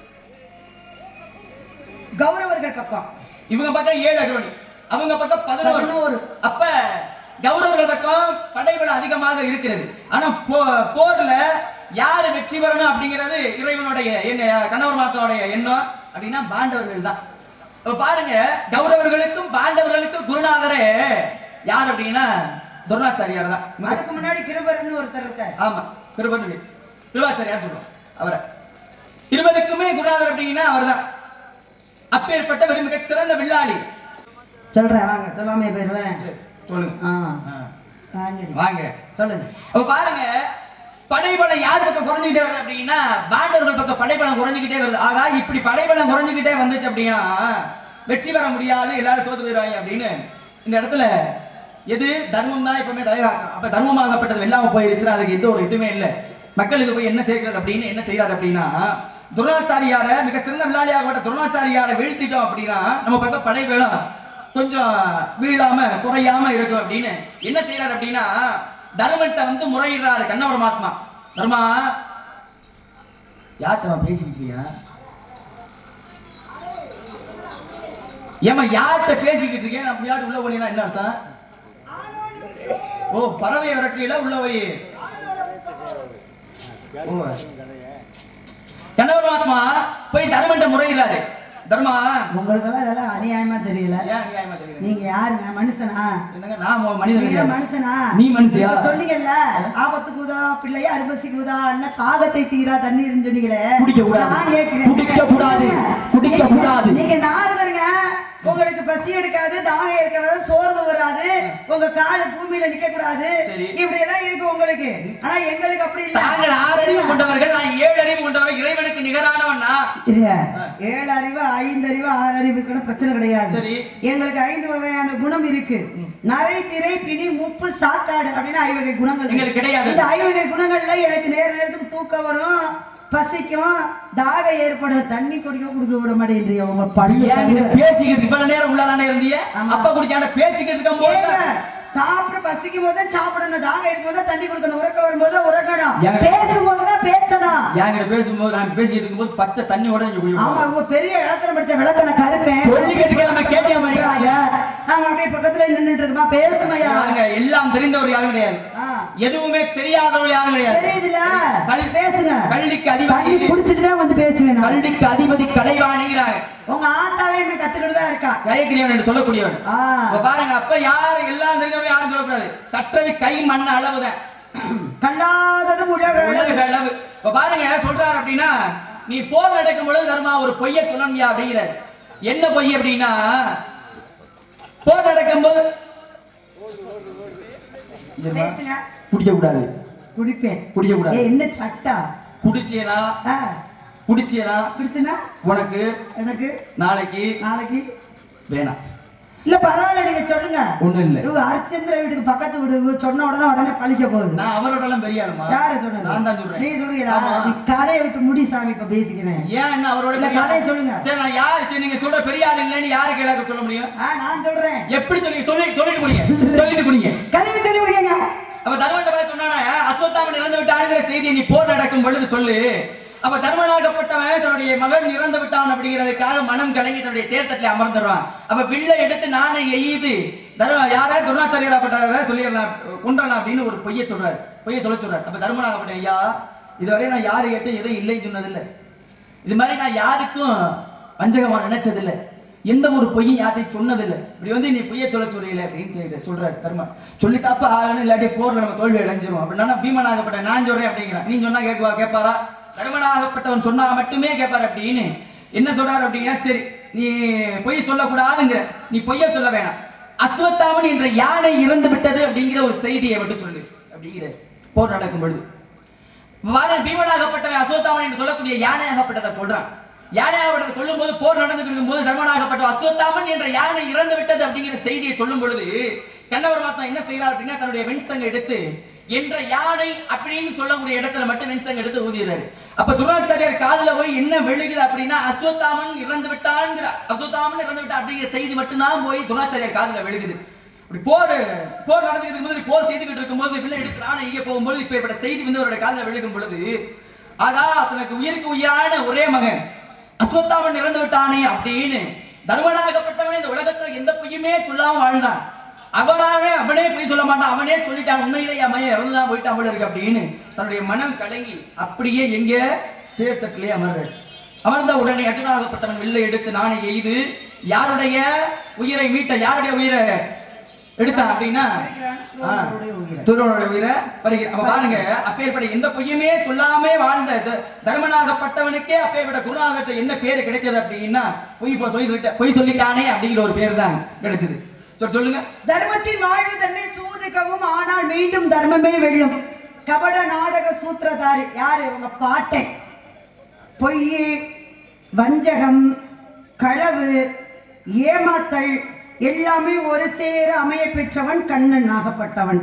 Speaker 1: கௌரவர்கள் பக்கம்.
Speaker 2: இவங்க பக்கம் ஏழு அக்ரோனி, அவங்க பக்கம் பதினோரு. அப்ப கௌரவர்கள் பக்கம் படைபலம் அதிகமாக இருக்கிறது. ஆனா போர்ல யாரு வெற்றி பெறணும் அப்படிங்கிறது இறைவனுடைய கணவர் மாத்தனுடைய எண்ணம் அப்படின்னா பாண்டவர்கள் தான். பாருங்க, கௌரவர்களுக்கும் பாண்டவர்களுக்கும் குருநாதரே யார் அப்படின்னா துரோணாச்சாரியார் தான்.
Speaker 1: அதுக்கு முன்னாடி கிருபர்னு ஒருத்தர் இருக்கார்.
Speaker 2: ஆமா, கிருபர் கிருபாச்சாரியார் சொல்றோம் அவரை. இருவருக்குமே குருநாதர் அப்படின்னா அவர்தான். அப்பேற்பட்ட ஒரு மிகச் சிறந்த வில்லாளி.
Speaker 1: சொல்றேன் வாங்க, சொல்லாமே போயிருவேன்.
Speaker 2: சொல்லுங்க
Speaker 1: வாங்க சொல்லுங்க.
Speaker 2: அப்ப பாருங்க, படைபலம் யார் பக்கம் குறைஞ்சுக்கிட்டே வருது அப்படின்னா பாண்டவர்கள் பக்கம் படைபலம் குறைஞ்சுக்கிட்டே வருது. ஆகா, இப்படி படைபலம் குறைஞ்சுக்கிட்டே வந்துச்சு அப்படின்னா வெற்றி பெற முடியாது, எல்லாரும் தோத்து போயிடுவாங்க அப்படின்னு இந்த இடத்துல எது தர்மம் தான் எப்பவுமே தலைவராகும். அப்ப தர்மமாகப்பட்டது வெல்லாம போயிருச்சுன்னா அதுக்கு எந்த ஒரு இதுவுமே இல்லை. மக்களுக்கு போய் என்ன சேர்க்கிறது அப்படின்னு என்ன செய்யறாரு அப்படின்னா துரோணாச்சாரியார மிகச்சிறந்த வில்லாளியாகப்பட்ட துரோணாச்சாரியாரை வீழ்த்திட்டோம் அப்படின்னா நம்ம பக்கம் படைபலம் கொஞ்சம் வீழாம குறையாம இருக்கும் அப்படின்னு என்ன செய்யறாரு அப்படின்னா தர்மத்தை வந்து முறையிடுறாரு கண்ண பரமாத்மா. தர்மா, யார்கிட்ட பேசிக்கிட்டியா? ஏமா யார்கிட்ட பேசிக்கிட்டு இருக்கேன் அப்படியாட்டு உள்ள போனீங்கன்னா என்ன அர்த்தம்? ஓ, பறவை விரட்டியில உள்ள போய் கண்ண பரமாத்மா போய் தர்மன்ட்ட முறையிடுறாரு. தர்மா,
Speaker 1: உங்களுக்கெல்லாம் இதெல்லாம் அநியாயமா தெரியல. நீங்க யாருங்க? மனுஷனா?
Speaker 2: நான் மனிதன்.
Speaker 1: மனுஷனா?
Speaker 2: நீ மனுஷியா?
Speaker 1: சொன்னீங்கல்ல, ஆபத்துக்கு உதா பிள்ளையா அருபசிக்கு உதா அண்ணன் தாகத்தை தீரா தண்ணீர் சொன்னீங்களே.
Speaker 2: குடிக்க கூடாது, குடிக்க கூடாது, குடிக்க கூடாது.
Speaker 1: நீங்க நாரதருங்க, உங்களுக்கு பசி எடுக்காது, தாகம் இருக்காது, சோர்வு வராது, உங்க காலு பூமியில நிக்க கூடாது, இப்படி எல்லாம் இருக்கு உங்களுக்கு. ஆனா எங்களுக்கு அப்படி இல்ல.
Speaker 2: நாங்கள் ஆறு அறிவு கொண்டவர்கள், நான் ஏழு அறிவு கொண்டவர்கள், இறைவனுக்கு நிகரானவன்னா.
Speaker 1: இல்ல, ஏழு அறிவு ஐந்து அறிவு ஆறு அறிவுக்குன்னு பிரச்சனை கிடையாது. எங்களுக்கு ஐந்து வகையான குணம் இருக்கு. நரை, திரை, பிணி, முப்பு, சாக்காடு அப்படின்னு ஐவகை குணங்கள்
Speaker 2: எங்களுக்கு கிடையாது.
Speaker 1: இந்த ஐவகை குணங்கள்ல எனக்கு நேர நேரத்துக்கு தூக்கம் வரும், பசிக்கும், தாகம் ஏற்படும், தண்ணி குடிக்க குடுக்க விட மாட்டேன்றீங்க. உங்க பள்ளி
Speaker 2: பேசிக்கிட்டு இவ்வளவு நேரம் உள்ளதானே இருந்தீங்க, அப்ப குடிக்காண்ட பேசிக்கிட்டு இருக்கும் போது
Speaker 1: சாப்பிட பசிக்கும் போது சாப்பிடணும், தாகம் எடுக்கும் போது தண்ணி கொடுக்கணும், உறக்க வரும்போது உறக்கணும், பேசும்போது தான் பேசணும்.
Speaker 2: என்கிட்ட பேசும்போது நான் பேசிக்கிட்டு இருக்கும்போது பச்சை தண்ணி உடனே.
Speaker 1: ஆமா, பெரிய இலக்கணம் படிச்ச விளக்கண கருப்பேன்
Speaker 2: நம்ம கேட்டிய மாட்டேங்கிறாங்க.
Speaker 1: நாங்க அப்படியே பக்கத்துல நின்றுட்டு இருக்கோமா, பேசுமையா?
Speaker 2: எல்லாம் தெரிந்தவர் யாரும் கிடையாது, எதுவுமே தெரியாதவர் யாரும் கிடையாது.
Speaker 1: தெரியுதுல, பேசுங்க.
Speaker 2: கல்விக்கு அதிபதி
Speaker 1: குடிச்சிட்டு தான் வந்து பேசுவேன்.
Speaker 2: கல்விக்கு அதிபதி கலைவாணிங்கிறாங்க.
Speaker 1: உங்க ஆத்தாவே என்ன கத்துக்கிட்டு தான் இருக்கா,
Speaker 2: கயக்கிரியவன் என்று சொல்லக்கூடியவன். பாருங்க, அப்ப யாரு எல்லாம் தெரிஞ்சவங்க யாரும் சொல்லக்கூடாது. கற்றது கை மண் அளவுதான்,
Speaker 1: கல்லாதது உலக
Speaker 2: அளவு. இப்ப பாருங்க சொல்றாரு அப்படின்னா, நீ போர் நடக்கும் பொழுது தர்மா ஒரு பொய்ய சொல்லணும்யா அப்படிங்கிறாரு. என்ன பொய் அப்படின்னா, போர் நடக்கும் போது குடிக்க கூடாது,
Speaker 1: குடிப்பேன்,
Speaker 2: குடிக்க கூடாது.
Speaker 1: என்ன சட்டா?
Speaker 2: குடிச்சேனா குடிச்சேனா
Speaker 1: குடிச்சேனா உனக்கு எனக்கு நாளைக்கு நாளைக்கு வேணாம். இல்ல பரவாயில்ல, நீங்க சொல்லுங்க. ஒண்ணு இல்ல, இவங்க ஹரிச்சந்திர வீட்டுக்கு பக்கத்து வீடு சொன்ன உடனே உடனே பழிக்க போகுது. நான் அவரோட எல்லாம் பெரிய ஆளுமா? யாரு சொன்னது? நான் தான் சொல்றேன். நீங்க சொல்றீங்களா? நீ கதையை விட்டு முடி சாமி, இப்ப பேசிக்கிறேன். ஏன் என்ன அவரோட இல்ல, கதையை சொல்லுங்க. சரி, நான் யாரு? சரி, நீங்க சொல்ற பெரிய ஆளு இல்லன்னு யாரு கேளாக்க சொல்ல முடியும்? நான் சொல்றேன். எப்படி சொல்லி சொல்லி சொல்லிட்டு குடிங்க, சொல்லிட்டு குடிங்க, கதையை சொல்லி குடிங்க. அப்ப தர்மன் பாய் சொன்னானே, அஸ்வத்தாமன் இறந்து விட்டாருங்கிற செய்தியை நீ போர் நடக்கும் பொழுது சொல்லு. அப்ப தர்மனாகப்பட்டவன் தன்னுடைய மகன் இறந்து விட்டான்
Speaker 2: கொள்ளலாம் அப்படிங்கிறதுக்காக மனம் கலங்கி தன்னுடைய தேர்தட்டில் அமர்ந்துடுவான். அப்ப வில்லை எடுத்து நானே எய்து தர்ம யாரா துரோணாச்சாரியராப்பட்ட சொல்லிடலாம் கொண்டலாம் அப்படின்னு ஒரு பொய்யை சொல்றாரு. பொய்யை சொல்ல சொல்றாரு. அப்ப தர்மனாகப்பட்ட ஐயா, இதுவரை நான் யாரு கேட்டு எதுவும் இல்லைன்னு சொன்னதில்லை. இது மாதிரி நான் யாருக்கும் வஞ்சகமா நினைச்சதில்லை. எந்த ஒரு பொய்யும் யார்ட்டையும் சொன்னதில்லை. இப்படி வந்து நீ பொய்யை சொல்ல சொல்றீங்களே அப்படின்னு சொல்றாரு தர்மன். சொல்லி தப்ப ஆகணும், இல்லாட்டி போர்ல நம்ம தோல்வி அடைஞ்சிரும் அப்படின்னா பீமனாகப்பட்ட நான் சொல்றேன் அப்படிங்கிறான். நீ சொன்னா கேட்குவா கேட்பாரா? தர்மனாகப்பட்டவன் சொன்னா மட்டுமே கேட்பாரு அப்படின்னு என்ன சொல்றாரு அப்படின்னா, சரி நீ பொய் சொல்லக்கூடாதுங்கிற, நீ பொய்ய சொல்ல வேணாம். அஸ்வத்தாமன் என்ற யானை இறந்து விட்டது அப்படிங்கிற ஒரு செய்தியை மட்டும் சொல்லு அப்படிங்கிற போர் நடக்கும் பொழுது பீமனாகப்பட்டவன் அஸ்வத்தாமன் என்று சொல்லக்கூடிய யானையாகப்பட்டதை கொள்றான். யானையாகப்பட்டதை கொள்ளும் போது போர் நடந்து இருக்கும் போது தர்மனாகப்பட்ட அஸ்வத்தாமன் என்ற யானை இறந்து விட்டது அப்படிங்கிற செய்தியை சொல்லும் பொழுது கண்ணபரமாத்மா என்ன செய்யறார் அப்படின்னா, தன்னுடைய வெண்சங்க எடுத்து என்ற யானை அப்படின்னு சொல்லக்கூடிய இடத்துல மட்டும் வெண்சங்க எடுத்து ஊதிடுறாரு. அப்ப துரோணாச்சாரியார் காதுல போய் என்ன விழுகுது அப்படின்னா, அஸ்வத்தாமன் இறந்து விட்டான்ங்கிற அஸ்வத்தாமன் இறந்து விட்டா அப்படிங்கிற செய்தி மட்டும்தான் போய் துரோணாச்சாரியார் காதுல விழுகுது. போர் போர் நடந்துகிட்டு இருக்கும்போது, போர் செய்துகிட்டு இருக்கும்போது வில்லை எடுத்து ராணை இங்கே போகும்போது இப்ப ஏற்பட்ட செய்தி வந்து அவருடைய காதுல விழுகும் பொழுது, ஆகா தனக்கு உயிருக்கு உயிரான ஒரே மகன் அஸ்வத்தாமன் இறந்து விட்டானே அப்படின்னு தர்மனாகப்பட்டவன் இந்த உலகத்துல எந்த பொய்யுமே சொல்லாம வாழ்ந்தான். அவனாவே அவனே போய் சொல்ல மாட்டான், அவனே சொல்லிட்டான் உண்மையிலேயே அம்மையை இறந்துதான் போயிட்டான் போல இருக்கு அப்படின்னு தன்னுடைய மனம் கலங்கி அப்படியே எங்க தேர்தட்டிலே அமர்றார். அமர்ந்த உடனே அர்ஜுனாகப்பட்டவன் வில்லை எடுத்து நானே எய்து யாருடைய உயிரை மீட்ட, யாருடைய உயிரை எடுத்தான் அப்படின்னா துரோணருடைய உயிரை வருகிற. அப்ப பாருங்க, அப்பேற்பட்ட எந்த பொய்யுமே சொல்லாமே வாழ்ந்த தர்மனாகப்பட்டவனுக்கே அப்பேற்பட்ட குருநாதர்கிட்ட என்ன பேரு கிடைச்சது அப்படின்னா, பொய் பொய் சொல்லிட்டானே அப்படிங்கிற ஒரு பேர் தான் கிடைச்சது. சொல்லுங்க.
Speaker 1: தர்மத்தின் வாழ்வு தன்னை சூதுக்கவும், ஆனால் மீண்டும் தர்மமே வெல்லும். கபட நாடக சூத்திரதாரி யாரு? உங்க பாட்டை. பொய், வஞ்சகம், களவு, ஏமாத்தல் எல்லாமே ஒரு சேர அமைய பெற்றவன் கண்ணன் ஆகப்பட்டவன்.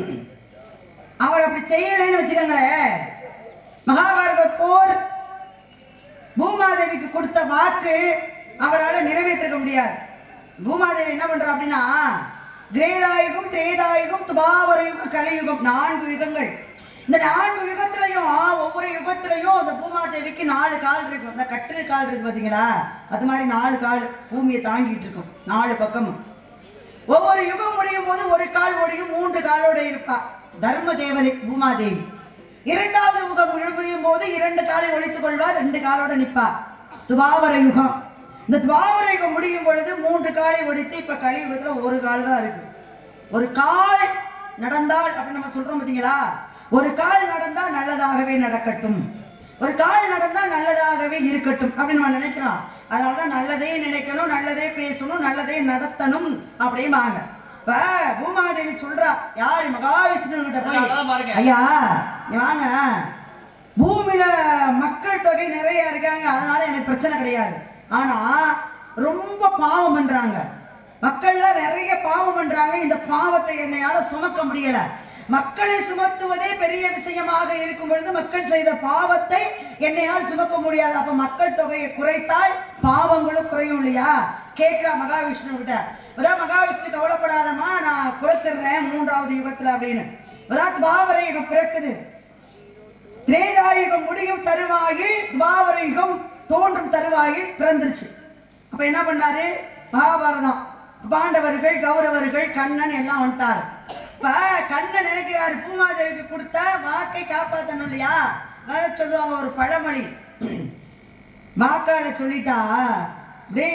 Speaker 1: அவர் அப்படி செய்யலைன்னு வச்சுக்கோங்களேன், மகாபாரத போர் பூமாதேவிக்கு கொடுத்த வாக்கு அவரால் நிறைவேற்றிருக்க முடியாது. பூமாதேவி என்ன பண்றா அப்படின்னா, திரேதாயுகம், திரேதாயுகம், துபாவரயுகம், கலியுகம், நான்கு யுகங்கள். இந்த நான்கு யுகத்திலையும் ஒவ்வொரு யுகத்திலையும் அந்த பூமாதேவிக்கு நாலு கால் இருக்கும். இந்த கட்டில் கால் இருக்கு பாத்தீங்களா, அது மாதிரி நாலு கால் பூமியை தாங்கிட்டு இருக்கும் நாலு பக்கமும். ஒவ்வொரு யுகம் முடியும் போது ஒரு கால் ஒடியும், மூன்று காலோட இருப்பா தர்ம தேவதை பூமாதேவி. இரண்டாவது யுகம் முடியும் போது இரண்டு காலை ஒழித்துக் கொள்வார், ரெண்டு காலோட நிற்பா துபாவர யுகம். இந்த துபாவர யுகம் முடியும் பொழுது மூன்று காலை ஒழித்து இப்ப கலியுகத்துல ஒரு கால் தான் இருக்கு. ஒரு கால் நடந்தால் அப்படின்னு நம்ம சொல்றோம் பாத்தீங்களா, ஒரு கால் நடந்தால் நல்லதாகவே நடக்கட்டும், ஒரு கால் நடந்தால் நல்லதாகவே இருக்கட்டும் அப்படின்னு நம்ம நினைக்கிறோம். அதனாலதான் நல்லதே நினைக்கணும், நல்லதே பேசணும், நல்லதே நடத்தணும் அப்படிம்பாங்க. இப்ப பூமாதேவி சொல்றா, யாரு? மகாவிஷ்ணு கிட்ட போய், ஐயா நீ வாங்க, பூமியில மக்கள் தொகை நிறைய இருக்காங்க, அதனால எனக்கு பிரச்சனை கிடையாது. ஆனா ரொம்ப பாவம் பண்றாங்க, மக்கள்ல நிறைய பாவம் பண்றாங்க, இந்த பாவத்தை என்னையால சுமக்க முடியல. மக்களை சுமத்துவதே பெரிய விஷயமாக இருக்கும் பொழுது மக்கள் செய்த பாவத்தை என்னையால் சுமக்க முடியாது. அப்ப மக்கள் தொகையை குறைத்தால் பாவங்களும் குறையும் இல்லையா? கேட்கிறா மகாவிஷ்ணு கிட்ட. அதான் மகாவிஷ்ணு கவலைப்படாதமா, நான் குறைச்சிடுறேன் மூன்றாவது யுகத்துல அப்படின்னு. அதாவது துபாவர யுகம் பிறக்குது, திரேதாயுகம் முடியும் தருவாயில் துபாவர யுகம் தோன்றும் தருவாயில் பிறந்துருச்சு. அப்ப என்ன பண்ணாரு? மகாபாரதம், பாண்டவர்கள், கௌரவர்கள், கண்ணன் எல்லாம் வந்துட்டாரு. இப்ப கண்ணன் நினைக்கிறாரு, பூமாதேவிக்கு கொடுத்த வாக்கை காப்பாற்றணும் இல்லையா? சொல்லுவாங்க ஒரு பழமொழி, வாக்கால சொல்லிட்டா அப்படி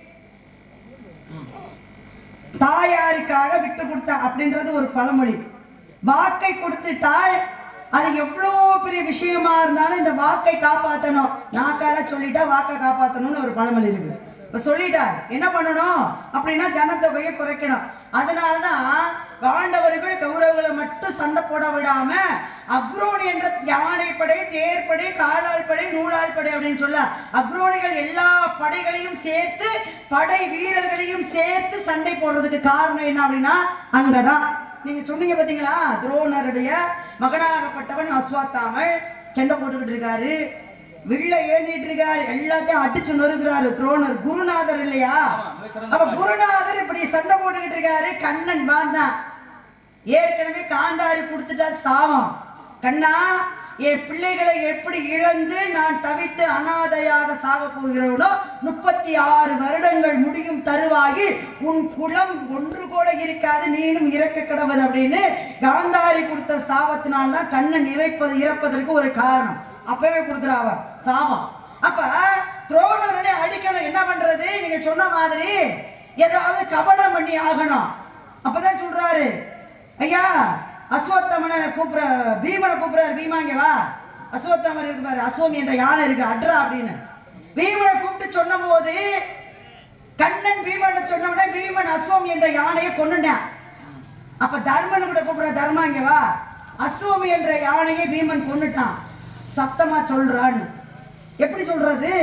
Speaker 1: தாயாருக்காக விட்டு கொடுத்தா அப்படின்றது ஒரு பழமொழி. வாக்கை கொடுத்துட்டால் அது எவ்வளோ பெரிய விஷயமா இருந்தாலும் இந்த வாக்கை காப்பாற்றணும். நாக்கால சொல்லிட்டா வாக்கை காப்பாற்றணும்னு ஒரு பழமொழி இருக்கு. இப்ப சொல்லிட்டார், என்ன பண்ணணும் அப்படின்னா ஜனத்தொகையை குறைக்கணும். அதனாலதான் பாண்டவர்கள் கௌரவர்களை மட்டும் சண்டை போட விடாம அக்ரோணி என்ற யானைப்படை, தேர்ப்படை, காலால் படை, நூலால் படை அப்படின்னு சொல்ல அக்ரோணிகள் எல்லா படைகளையும் சேர்த்து, படை வீரர்களையும் சேர்த்து சண்டை போடுறதுக்கு காரணம் என்ன அப்படின்னா அங்கதான் நீங்க சொன்னீங்க பாத்தீங்களா, துரோணருடைய மகனாகப்பட்டவன் அஸ்வத்தாமன் சண்டை போட்டுக்கிட்டு இருக்காரு, வில்ல ஏந்திட்டு இருக்காரு, எல்லாத்தையும் அடிச்சு நொறுக்கிறாரு துரோணர். குருநாதர் இல்லையா? அப்ப குருநாதர் இப்படி சண்டை போட்டுக்கிட்டு இருக்காரு. கண்ணன் வாழ்ந்தான், ஏற்கனவே காந்தாரி கொடுத்துட்டா சாவம். கண்ணா என் பிள்ளைகளை எப்படி இழந்து நான் தவித்து அனாதையாக சாக போகிறவனோ முப்பத்தி ஆறு வருடங்கள் முடியும் தருவாகி உன் குலம் ஒன்று கூட இருக்காது, நீனும் இறக்க கிடவது அப்படின்னு காந்தாரி கொடுத்த சாபத்தினால்தான் கண்ணன் இறப்பது இறப்பதற்கு ஒரு காரணம். அப்பவே கொடுத்துறாவ சாபம். அப்ப துரோணரனை அடிக்கணும், என்ன பண்றது? நீங்க சொன்ன மாதிரி ஏதாவது கபடம் பண்ணி ஆகணும். அப்பதான் சொல்றாரு, ஐயா அஸ்வத்தமனை கூப்பிட பீமனை கூப்பிடுறாரு. பீமாங்க வா, அஸ்வத்தமன் இருக்கு பாரு, அஸ்வம் என்ற யானை இருக்கு அட்ரா அப்படின்னு பீமனை கூப்பிட்டு சொன்ன போது கண்ணன் பீமனை சொன்ன பீமன் அஸ்வம் என்ற யானையை கொன்னுட்டான். அப்ப தர்மன் கூட கூப்பிடுற, தர்மாங்க வா, அஸ்வம் என்ற யானையை பீமன் கொன்னுட்டான். சத்தமா சொல்றான்னு எப்படி சொல்றது?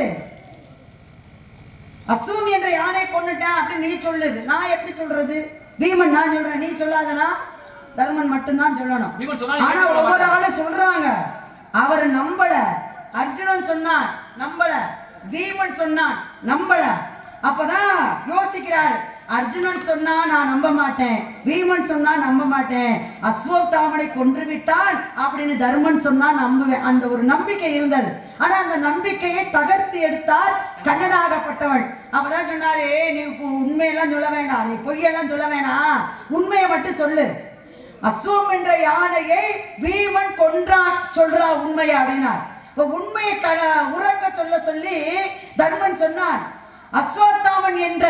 Speaker 1: அஸ்வம் என்ற யானை கொன்னுட்டான் அப்படின்னு நீ சொல்லு, நான் எப்படி சொல்றது? பீமன் நான் சொல்றேன், நீ சொல்லாதனா? தர்மன் மட்டும்தான் சொல்லணும். ஆனா ஒவ்வொரு ஆளும் சொல்றாங்க, அவர் நம்பல. அர்ஜுனன் சொன்னான் நம்பல, பீமன் சொன்னான் நம்பல. அப்பதான் யோசிக்கிறாரு, அர்ஜுனன் சொன்னா நான் நம்ப மாட்டேன், பீமன் சொன்னா நம்ப மாட்டேன், அஸ்வத்தாமனை கொன்று விட்டான் அப்படின்னு தர்மன் சொன்னா நம்புவேன். அந்த ஒரு நம்பிக்கை இருந்தது. ஆனா அந்த நம்பிக்கையை தகர்த்து எடுத்தார் கண்ணனாகப்பட்டவன். அப்பதான் சொன்னாரு, நீ உண்மையெல்லாம் சொல்ல வேண்டாம், நீ பொய்யெல்லாம் சொல்ல வேணாம், உண்மையை மட்டும் சொல்லு. அஸ்வம் என்ற யானையை பீமன் கொன்றான் சொல்றா உண்மையா அப்படின்னார். உண்மையை கட உறக்க சொல்ல சொல்லி தர்மன் சொன்னான், அஸ்வத்தாமன் என்ற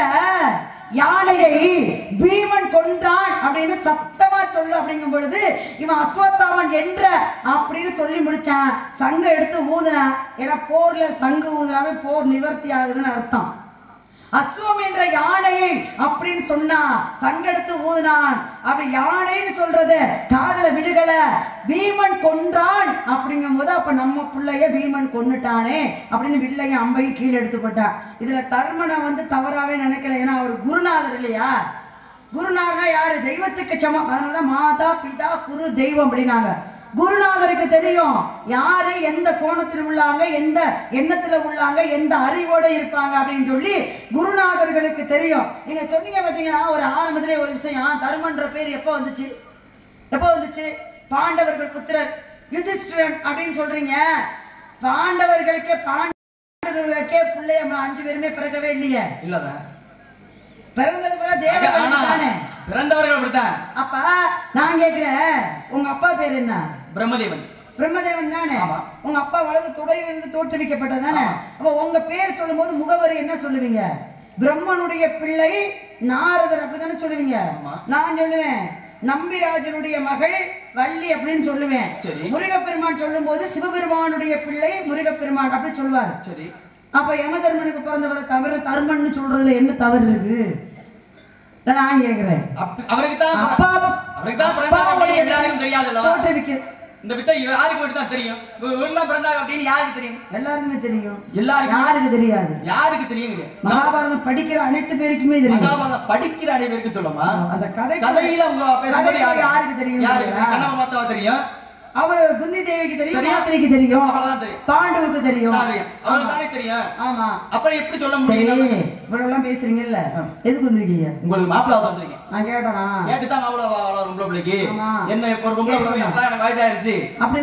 Speaker 1: யானையை பீமன் கொன்றான் அப்படின்னு சத்தமா சொல்லு அப்படிங்கும் பொழுது இவன் அஸ்வத்தாமன் என்ற அப்படின்னு சொல்லி முடிச்சான். சங்க எடுத்து ஊதுனான். ஏன்னா போர்ல சங்கு ஊதுனாவே போர் நிவர்த்தி ஆகுதுன்னு அர்த்தம். அஸ்வம் என்ற யானையை அப்படின்னு சொன்னா சங்கெடுத்து ஊதினான். அப்படி யானைன்னு சொல்றது காதல விழுகல. பீமன் கொன்றான் அப்படிங்கும் போது அப்ப நம்ம பிள்ளைய பீமன் கொன்னுட்டானே அப்படின்னு வில்லைய அம்பையும் கீழே எடுத்து போட்டான். இதுல தர்மனை வந்து தவறாவே நினைக்கல. ஏன்னா அவர் குருநாதர் இல்லையா? குருநாதர்னா யாரு? தெய்வத்துக்கு சமம். அதனாலதான் மாதா பிதா குரு தெய்வம் அப்படின்னாங்க. குருநாதருக்கு தெரியும் யாரு எந்த கோணத்தில் உள்ளாங்க, எந்த எண்ணத்துல உள்ளாங்க, எந்த அறிவோட இருப்பாங்க அப்படின்னு சொல்லி குருநாதர்களுக்கு தெரியும். நீங்க சொன்னீங்க பாத்தீங்கன்னா ஒரு ஆரம்பத்திலே ஒரு விஷயம், தர்மன்ற பேர் எப்போ வந்துச்சு? எப்போ வந்துச்சு? பாண்டவர்கள் புத்திரர் யுதிஷ்டிரன் அப்படின்னு சொல்றீங்க. பாண்டவர்களுக்கே பாண்டவர்களுக்கே பிள்ளைய அஞ்சு பேருமே பிறக்கவே இல்லையே. இல்லதான் பிறந்தது பிற தேவர்கள் தானே பிறந்தவர்கள் அப்படித்தான். அப்ப நான் கேக்குறேன், உங்க அப்பா பேர் என்ன? பிரம்மதேவன். பிரம்மதேவன் தானே. உங்க அப்பா வலது துடையிலிருந்து தோற்றுவிக்கப்பட்டது தானே. அப்ப உங்க பேர் சொல்லும் போது முகவரி என்ன சொல்லுவீங்க? பிரம்மனுடைய பிள்ளை நாரதர் அப்படித்தானே சொல்லுவீங்க. நான் சொல்லுவேன் நம்பிராஜனுடைய மகள் வள்ளி அப்படின்னு சொல்லுவேன். முருகப்பெருமான் சொல்லும் போது சிவபெருமானுடைய பிள்ளை முருகப்பெருமான் அப்படி சொல்லுவார். சரி, அப்ப யமதர்மனுக்கு பிறந்தவரை தவிர தர்மன்னு சொல்றதுல என்ன தவறு இருக்கு? நான் கேக்குறேன். அவருக்கு தான் அப்பா அவருக்கு தான் பிறந்தாரு எல்லாருக்கும் தெரியாதுல்ல. தோற்றுவிக்க இந்த வித்தை யாருக்கு மட்டும் தான் தெரியும். இவர்தான் பிறந்தாங்க அப்படின்னு யாருக்கு தெரியும்? எல்லாருக்குமே தெரியும். எல்லாருக்கும் யாருக்கு தெரியாது? யாருக்கு தெரியும்? மகாபாரதம் படிக்கிற அனைத்து பேருக்குமே தெரியும். மகாபாரதம் படிக்கிற அனைத்து பேருக்கு சொல்லுமா? அந்த கதை கதையில உங்க பேசுறது யாருக்கு தெரியும்? கண்ணம்மா மாத்தவா தெரியும். அவரு குந்தி தேவிக்கு தெரியும், யாத்திரைக்கு தெரியும், பாண்டவுக்கு தெரியும். ஆமா. அப்புறம் எப்படி சொல்ல முடியும்? இவ்வளவு பேசுறீங்கல்ல, எதுக்கு வந்திருக்கீங்க? உங்களுக்கு மாப்பிள்ளை வந்திருக்கீங்க. நான் கேட்டேனா? கேட்டுதான் மாப்பிள்ளை ரொம்ப பிள்ளைக்கு என்ன எனக்கு வயசாயிருச்சு அப்படி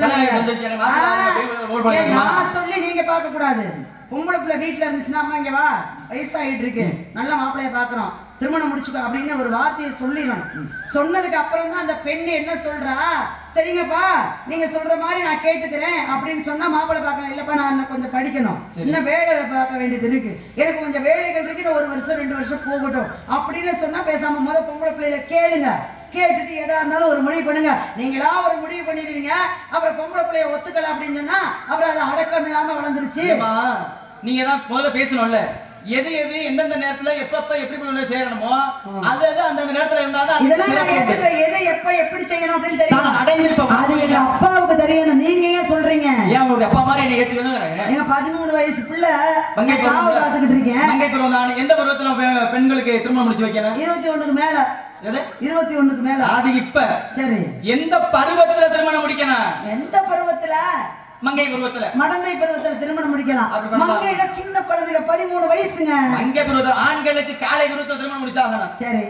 Speaker 1: நான் சொல்லி நீங்க பார்க்க கூடாது. பொம்பளை பிள்ளை வீட்டுல இருந்துச்சுன்னா அம்மா இங்க வா, வயசாயிட்டு இருக்கு, நல்ல மாப்பிள்ளைய பாக்குறோம், திருமணம் முடிச்சுக்கோ அப்படின்னு ஒரு வார்த்தையை சொல்லிடணும். சொன்னதுக்கு அப்புறம் தான் அந்த பெண்ணு என்ன சொல்றா, சரிங்கப்பா நீங்க சொல்ற மாதிரி நான் கேட்டுக்கிறேன் அப்படின்னு சொன்னா மாப்பிள்ளை பார்க்கலாம். இல்லப்பா நான் கொஞ்சம் படிக்கணும், இன்னும் வேலை பார்க்க வேண்டியது இருக்கு, எனக்கு கொஞ்சம் வேலைகள் இருக்கு, ஒரு வருஷம் ரெண்டு வருஷம் போகட்டும் அப்படின்னு சொன்னா பேசாம முத பொம்பளை பிள்ளைல கேளுங்க. கேட்டுட்டு எதா இருந்தாலும் ஒரு முடிவு பண்ணுங்க. நீங்களா ஒரு முடிவு பண்ணிடுவீங்க, அப்புறம் பொம்பளை பிள்ளைய ஒத்துக்கல அப்படின்னு சொன்னா அப்புறம் அது அடக்கம் இல்லாம வளர்ந்துருச்சு. நீங்க தான் முதல்ல பேசணும்ல, எது எது எந்தெந்த நேரத்துல எப்ப எப்படி செய்யணுமோ அது அந்த நேரத்துல இருந்தாதான் எது எப்ப எப்படி செய்யணும் அப்படின்னு தெரியும். அது எங்க அப்பாவுக்கு தெரியணும். நீங்க ஏன் சொல்றீங்க? ஏன் உங்க அப்பா மாதிரி என்ன ஏத்துக்கணும்? எங்க பதிமூணு வயசு பிள்ளை காத்துக்கிட்டு இருக்கேன். எந்த பருவத்துல பெண்களுக்கு திருமணம் முடிச்சு வைக்கணும்? இருபத்தி ஒண்ணுக்கு மேல. இருபத்தி ஒண்ணுக்கு மேல. அது இப்ப சரி. எந்த பருவத்துல திருமணம் முடிக்கணும்? எந்த பருவத்துல? மங்கை பருவத்துல, மடந்தை பருவத்துல திருமணம் முடிக்கலாம். மங்கையிட சின்ன குழந்தைங்க பதிமூணு வயசுங்க. மங்கை பருவத்துல ஆண்களுக்கு காலை பருவத்துல திருமணம் முடிச்சாகணும். சரி,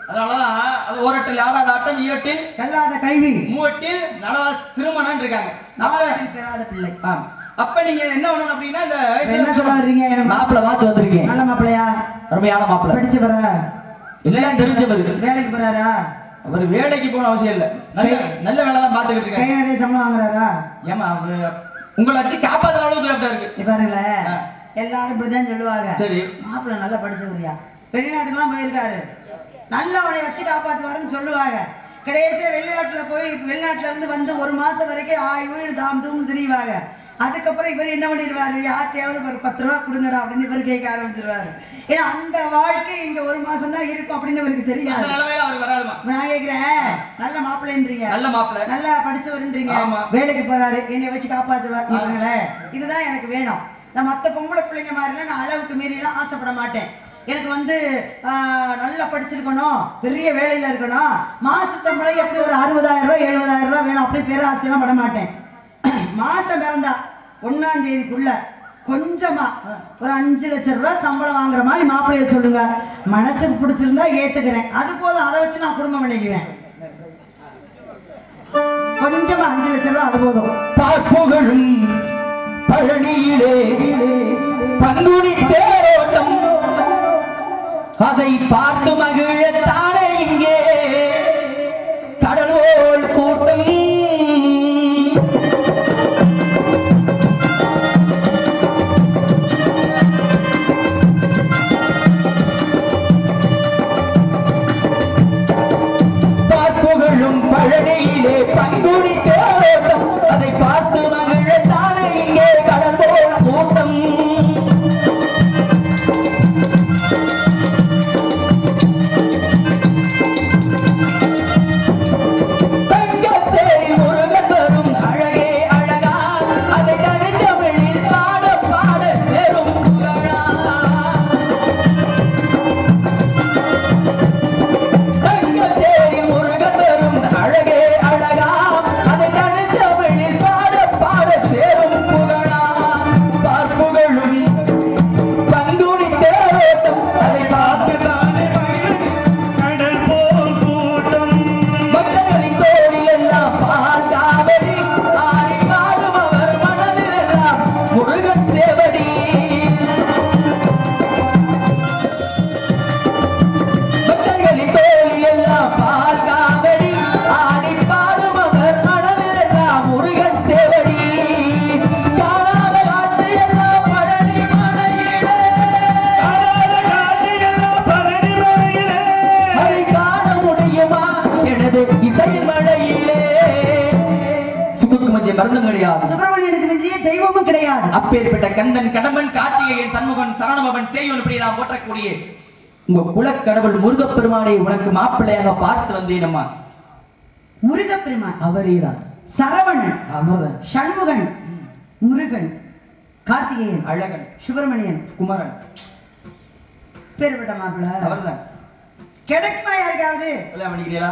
Speaker 2: அதனாலதான் அது ஓரட்டில் ஆடாத ஆட்டம் ஈரட்டில்
Speaker 1: கல்லாத கல்வி
Speaker 2: மூவட்டில் நடவாத திருமணம் இருக்காங்க.
Speaker 1: நாளில் பெறாத பிள்ளை.
Speaker 2: அப்ப நீங்க என்ன பண்ணணும் அப்படின்னா இந்த
Speaker 1: என்ன சொல்ல வர்றீங்க?
Speaker 2: மாப்பிள்ளை பார்த்து வந்திருக்கீங்க.
Speaker 1: நல்ல மாப்பிள்ளையா?
Speaker 2: அருமையான மாப்பிள்ளை.
Speaker 1: படிச்சு வர
Speaker 2: எல்லாம் தெரிஞ்சவர்.
Speaker 1: வேலைக்கு போறாரா?
Speaker 2: அவர் வேலைக்கு போன அவசியம் இல்ல. நல்ல நல்ல வேலை தான் பாத்துக்கிட்டு இருக்காங்க.
Speaker 1: கை நிறைய சம்பளம் வாங்குறாரா?
Speaker 2: ஏமா அவரு உங்களை வச்சு காப்பாத்துற அளவுக்கு அப்படி இருக்கு.
Speaker 1: பாருங்களேன், எல்லாரும் இப்படிதான் சொல்லுவாங்க.
Speaker 2: சரி,
Speaker 1: மாப்பிள்ளை நல்லா படிச்சவரியா, வெளிநாட்டுக்கெல்லாம் போயிருக்காரு, நல்லவனை வச்சு காப்பாத்துவாருன்னு சொல்லுவாங்க. கடைசியா வெளிநாட்டுல போய் வெளிநாட்டுல இருந்து வந்து ஒரு மாசம் வரைக்கும் ஆய் வீடு தாம் தூம் திரிவாங்க. அதுக்கப்புறம் இவர் என்ன பண்ணிடுவாரு, யார்த்தையாவது ஒரு பத்து ரூபா கொடுங்கடா அப்படின்னு இவர் கேட்க ஆரம்பிச்சிருவாரு. ஏன்னா அந்த வாழ்க்கை இங்க ஒரு மாசம் தான் இருக்கும் அப்படின்னு இவருக்கு தெரியாது. நான் கேக்குறேன், நல்ல மாப்பிள்ளைன்றீங்க, நல்ல மாப்பிள்ளை நல்லா படிச்சவருன்றீங்க, வேலைக்கு போறாரு, என்னை வச்சு காப்பாத்துவாரு. இதுதான் எனக்கு வேணும். நான் மத்த பொம்பளை பிள்ளைங்க மாதிரிலாம் நான் அளவுக்கு மீறி எல்லாம் ஆசைப்பட மாட்டேன். எனக்கு வந்து நல்லா படிச்சிருக்கணும், பெரிய வேலையில இருக்கணும், மாச சம்பளம் எப்படி ஒரு அறுபதாயிரம் ரூபாய் எழுபதாயிரம் ரூபாய் வேணும் அப்படி பேர ஆசையெல்லாம் பட மாட்டேன். மாசம் பிறந்தா ஒன்னாம் தேதிக்குள்ள கொஞ்சமா ஒரு அஞ்சு லட்சம் ரூபாய் சம்பளம் வாங்குற மாதிரி மாப்பிள்ளைய சொல்லுங்க. மனசுக்கு பிடிச்சிருந்தா ஏத்துக்கிறேன், அது போதும், அதை வச்சு நான் குடும்பம் பண்ணிக்குவேன். கொஞ்சமா அஞ்சு லட்சம் ரூபாய் அது போதும்.
Speaker 2: பார்ப்புகளும் பழனியிலே பங்குனி தேரோட்டம், அதை பார்த்து மகிழ தானே இங்கே கடலோல் கூட்டம். பார்ப்புகளும் பழனியிலே பங்குனி தேரோட்டம், அதை பார்த்து மகிழ தானே இங்கே கடலோல் கூட்டம்.
Speaker 1: தெய்வமும் கிடையாது.
Speaker 2: அப்பேற்பட்ட கந்தன் கடம்பன் கார்த்திகேயன் சண்முகன் சரணபவன் சேயோன் இப்படி நான் போற்றக்கூடிய உங்க குலக்கடவுள் முருகப்பெருமானை உனக்கு மாப்பிள்ளையாக பார்த்து வந்தேனம்மா.
Speaker 1: முருகப்பெருமான்
Speaker 2: அவரேதான்.
Speaker 1: சரவணன்,
Speaker 2: அவர்தான்.
Speaker 1: சண்முகன், முருகன், கார்த்திகேயன்,
Speaker 2: அழகன்,
Speaker 1: சுப்பிரமணியன்,
Speaker 2: குமரன்,
Speaker 1: பேர்பட்ட மாப்பிள்ளை
Speaker 2: அவர்தான்.
Speaker 1: கிடைக்குமா யாருக்காவது?
Speaker 2: பண்ணிக்கிறீங்களா?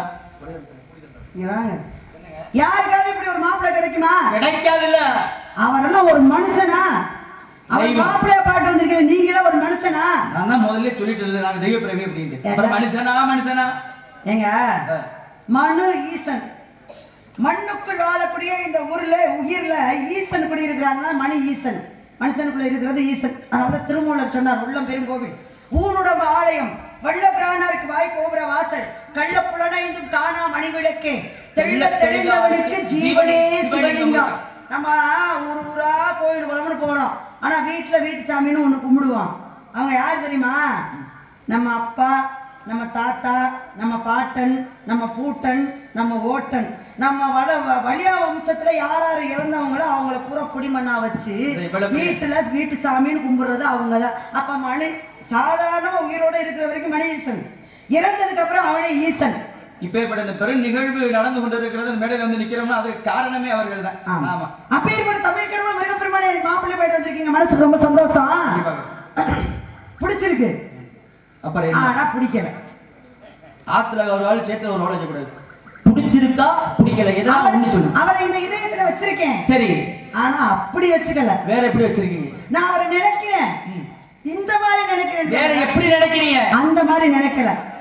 Speaker 1: யாருக்காவது இப்படி ஒரு மாப்பிள்ளை கிடைக்குமா?
Speaker 2: கிடைக்காது. இல்ல,
Speaker 1: அவரெல்லாம் ஒரு மனுஷனா? அவர் மாப்பிள்ளைய பாட்டு வந்திருக்கீங்க, நீங்களே ஒரு மனுஷனா? நான்
Speaker 2: தான் முதல்ல சொல்லிட்டு இருந்தேன், நாங்க தெய்வ பிரேமி அப்படின்ட்டு. மனுஷனா மனுஷனா
Speaker 1: ஏங்க, மனு ஈசன், மண்ணுக்குள் வாழக்கூடிய இந்த ஊர்ல உயிர்ல ஈசன் குடி இருக்கிறாங்கன்னா மணி ஈசன், மனுஷனுக்குள்ள இருக்கிறது ஈசன். அதனால திருமூலர் சொன்னார், உள்ளம் பெரும் கோவில் ஊனுடம்பு ஆலயம், வல்ல பிராணருக்கு வாய் கோபுர வாசல், கள்ள புலனைந்தும் காணா மணி விளக்கே, தெள்ள தெளிந்தவனுக்கு ஜீவனே சிவலிங்கம். நம்ம ஊர் ஊரா கோயில் குளம்னு போனோம், ஆனா வீட்டுல வீட்டு சாமின்னு ஒண்ணு கும்பிடுவோம். அவங்க யார் தெரியுமா? நம்ம அப்பா, நம்ம தாத்தா, நம்ம பாட்டன், நம்ம பூட்டன், நம்ம ஓட்டன், நம்ம வட வலியா வம்சத்துல யார் யாரு இறந்தவங்களோ அவங்கள பூரா புடிமண்ணா வச்சு வீட்டுல வீட்டு சாமின்னு கும்பிடுறது அவங்கதான். அப்ப மணி சாதாரண உயிரோட இருக்கிற வரைக்கும் மணி ஈசன், இறந்ததுக்கு அப்புறம் அவனே ஈசன்.
Speaker 2: இப்பேற்பட்ட இந்த பெரும் நிகழ்வு நடந்து கொண்டிருக்கிறது, மேடையில் வந்து நிக்கிறோம்னா அதுக்கு காரணமே அவர்கள் தான். ஆமா,
Speaker 1: அப்பேற்பட்ட தமிழ் கடவுள் முருகப்பெருமானை மாப்பிள்ளை போயிட்டு வந்திருக்கீங்க, மனசுக்கு ரொம்ப சந்தோஷம், பிடிச்சிருக்கு. அப்புறம் ஆனா பிடிக்கல.
Speaker 2: ஆத்துல ஒரு ஆள் சேத்துல ஒரு ஆள் சொல்லக்கூடாது. பிடிச்சிருக்கா பிடிக்கல ஏதாவது ஒண்ணு சொல்லு.
Speaker 1: அவரை இந்த இதயத்துல வச்சிருக்கேன்,
Speaker 2: சரி,
Speaker 1: ஆனா அப்படி வச்சுக்கல.
Speaker 2: வேற எப்படி வச்சிருக்கீங்க?
Speaker 1: நான் அவரை நினைக்கிறேன், இந்த மாதிரி நினைக்கிறேன்.
Speaker 2: வேற எப்படி நினைக்கிறீங்க?
Speaker 1: அந்த மாதிரி நினைக்கல.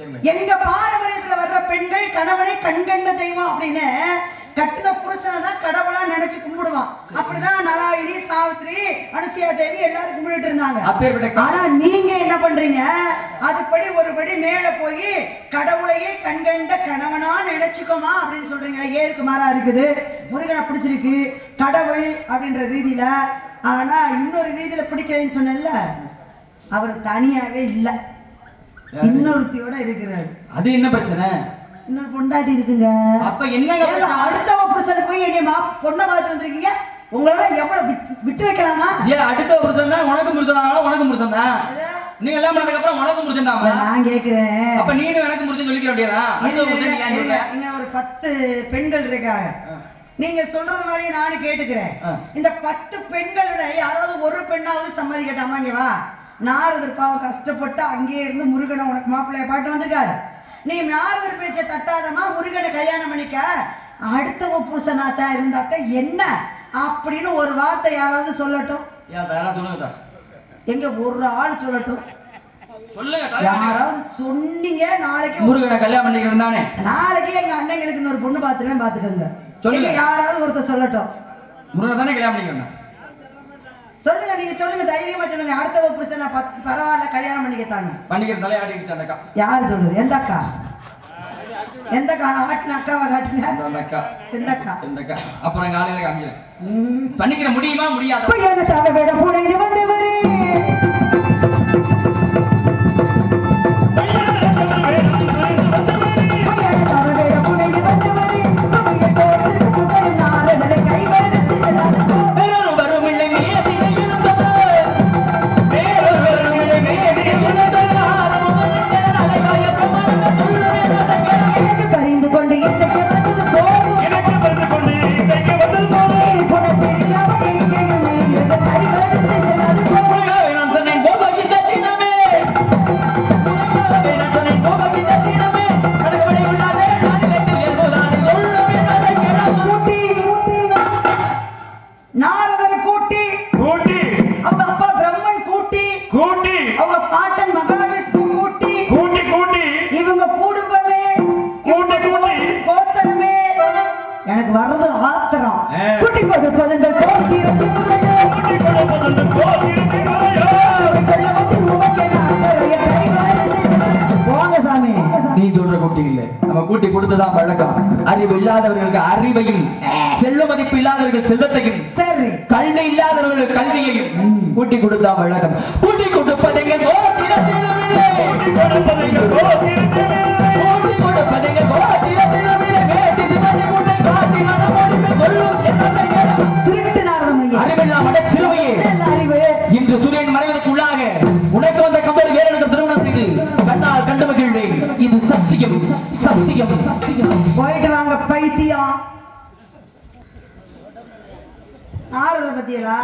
Speaker 1: எங்க பாரம்பரியத்துல வர்ற பெண்கள் கணவனை கண்கண்ட தெய்வம் அப்படின்னு கட்டின புருஷனை தான் கடவுளா நினைச்சு கும்பிடுவான். அப்படிதான் நலாயினி, சாவித்ரி, அனுசியா தேவி எல்லாரும் கும்பிட்டு இருந்தாங்க. ஆனா நீங்க என்ன பண்றீங்க, அதுபடி ஒருபடி மேல போய் கடவுளையே கண்கண்ட கணவனா நினைச்சுக்கோமா அப்படின்னு சொல்றீங்க. ஏருக்கு மாறா இருக்குது. முருகனை பிடிச்சிருக்கு கடவுள் அப்படின்ற ரீதியில. ஆனா இன்னொரு ரீதியில பிடிக்கலன்னு சொன்னல, அவர் தனியாவே இல்ல, இன்னொருத்தியோட இருக்கிறாரு. அது என்ன பிரச்சனை? இன்னொரு பொண்டாட்டி இருக்குங்க. அப்ப என்னங்க அடுத்தவ புருஷனுக்கு போய் எங்க பொண்ணை பார்த்து வந்திருக்கீங்க? உங்களோட எவ்வளவு விட்டு வைக்கலாமா? ஏன் அடுத்த புருஷன் தான் உனக்கு புருஷனா? உனக்கு புருஷன் தான். நீங்க எல்லாம் பண்ணதுக்கு அப்புறம் உனக்கு புருஷன் தான். நான் கேக்குறேன், அப்ப நீனும் எனக்கு புருஷன் சொல்லிக்க வேண்டியதா? இங்க ஒரு பத்து பெண்கள் இருக்காங்க. நீங்க சொல்றது மாதிரி நானும் கேட்டுக்கிறேன். இந்த பத்து பெண்களோட யாராவது ஒரு பெண்ணாவது சம்மதிக்கட்டாமா? இங்க வா. நாரதர் பாவம் கஷ்டப்பட்டு அங்கேயே இருந்து முருகனை உனக்கு மாப்பிள்ளைய பாட்டு வந்திருக்காரு. நீ நாரதர் பேச்சை தட்டாதமா முருகனை கல்யாணம் பண்ணிக்க, அடுத்தவ புருஷனாத்தான் இருந்தாக்க என்ன அப்படின்னு ஒரு வார்த்தை யாராவது சொல்லட்டும். எங்க ஒரு ஆள் சொல்லட்டும். யாராவது சொன்னீங்க நாளைக்கு முருகனை கல்யாணம் பண்ணிக்கிறேன் தானே, நாளைக்கு எங்க அண்ணங்களுக்கு இன்னொரு பொண்ணு பார்த்துருவேன் பாத்துக்கோங்க. சொல்லுங்க, யாராவது ஒருத்தர் சொல்லட்டும். முருகனை தானே கல்யாணம் பண்ணிக்கிறேன் சொல்லுங்க. நீங்க சொல்லுங்க, தைரியமா சொல்லுங்க. அடுத்த புருஷனை பரவாயில்ல கல்யாணம் பண்ணிக்கத்தாங்க. பண்ணிக்கிற தலையாடிடுச்சு அந்த அக்கா. யாரு சொல்லுது? எந்த அக்கா? எந்த அக்கா? ஆட்டின அக்காவை காட்டுங்க. அந்த அக்கா. எந்த அக்கா? எந்த அக்கா? அப்புறம் காலையில காமிக்கிறேன். பண்ணிக்கிற முடியுமா முடியாத? பையனை தலை விட புனைந்து வந்தவரே அறிவு இல்லாதவர்களுக்கு அறிவையும் செல்வ மதிப்பு இல்லாதவர்கள் செல்வத்தையும் கல்வி இல்லாதவர்களுக்கு கல்வியையும் கூட்டி கொடுத்தா வழக்கம். கூட்டி கொடுப்பதைங்க இன்று சூரியன் மறைவதற்கு உள்ளாக உனக்கு வந்த கம்பெனி வேறு திருமணம் செய்து கண்ணால் கண்டு மகிழ்வேன். இது சத்தியம், சத்தியம். போயிட்டு வாங்க பைத்தியம். ஆறுத பத்தியலா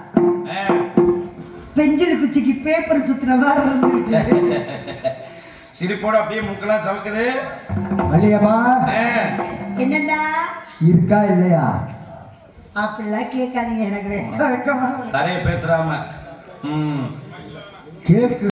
Speaker 1: பெஞ்சில் குச்சிக்கு பேப்பர் சுத்தின மாதிரி சிரிப்போட அப்படியே முக்கெல்லாம் சவக்குது. வள்ளியம்மா என்னடா இருக்கா இல்லையா? அப்படிலாம் கேட்காதீங்க, எனக்கு வெக்க வெக்கமா. தரைய பேத்துறாம கேக்கு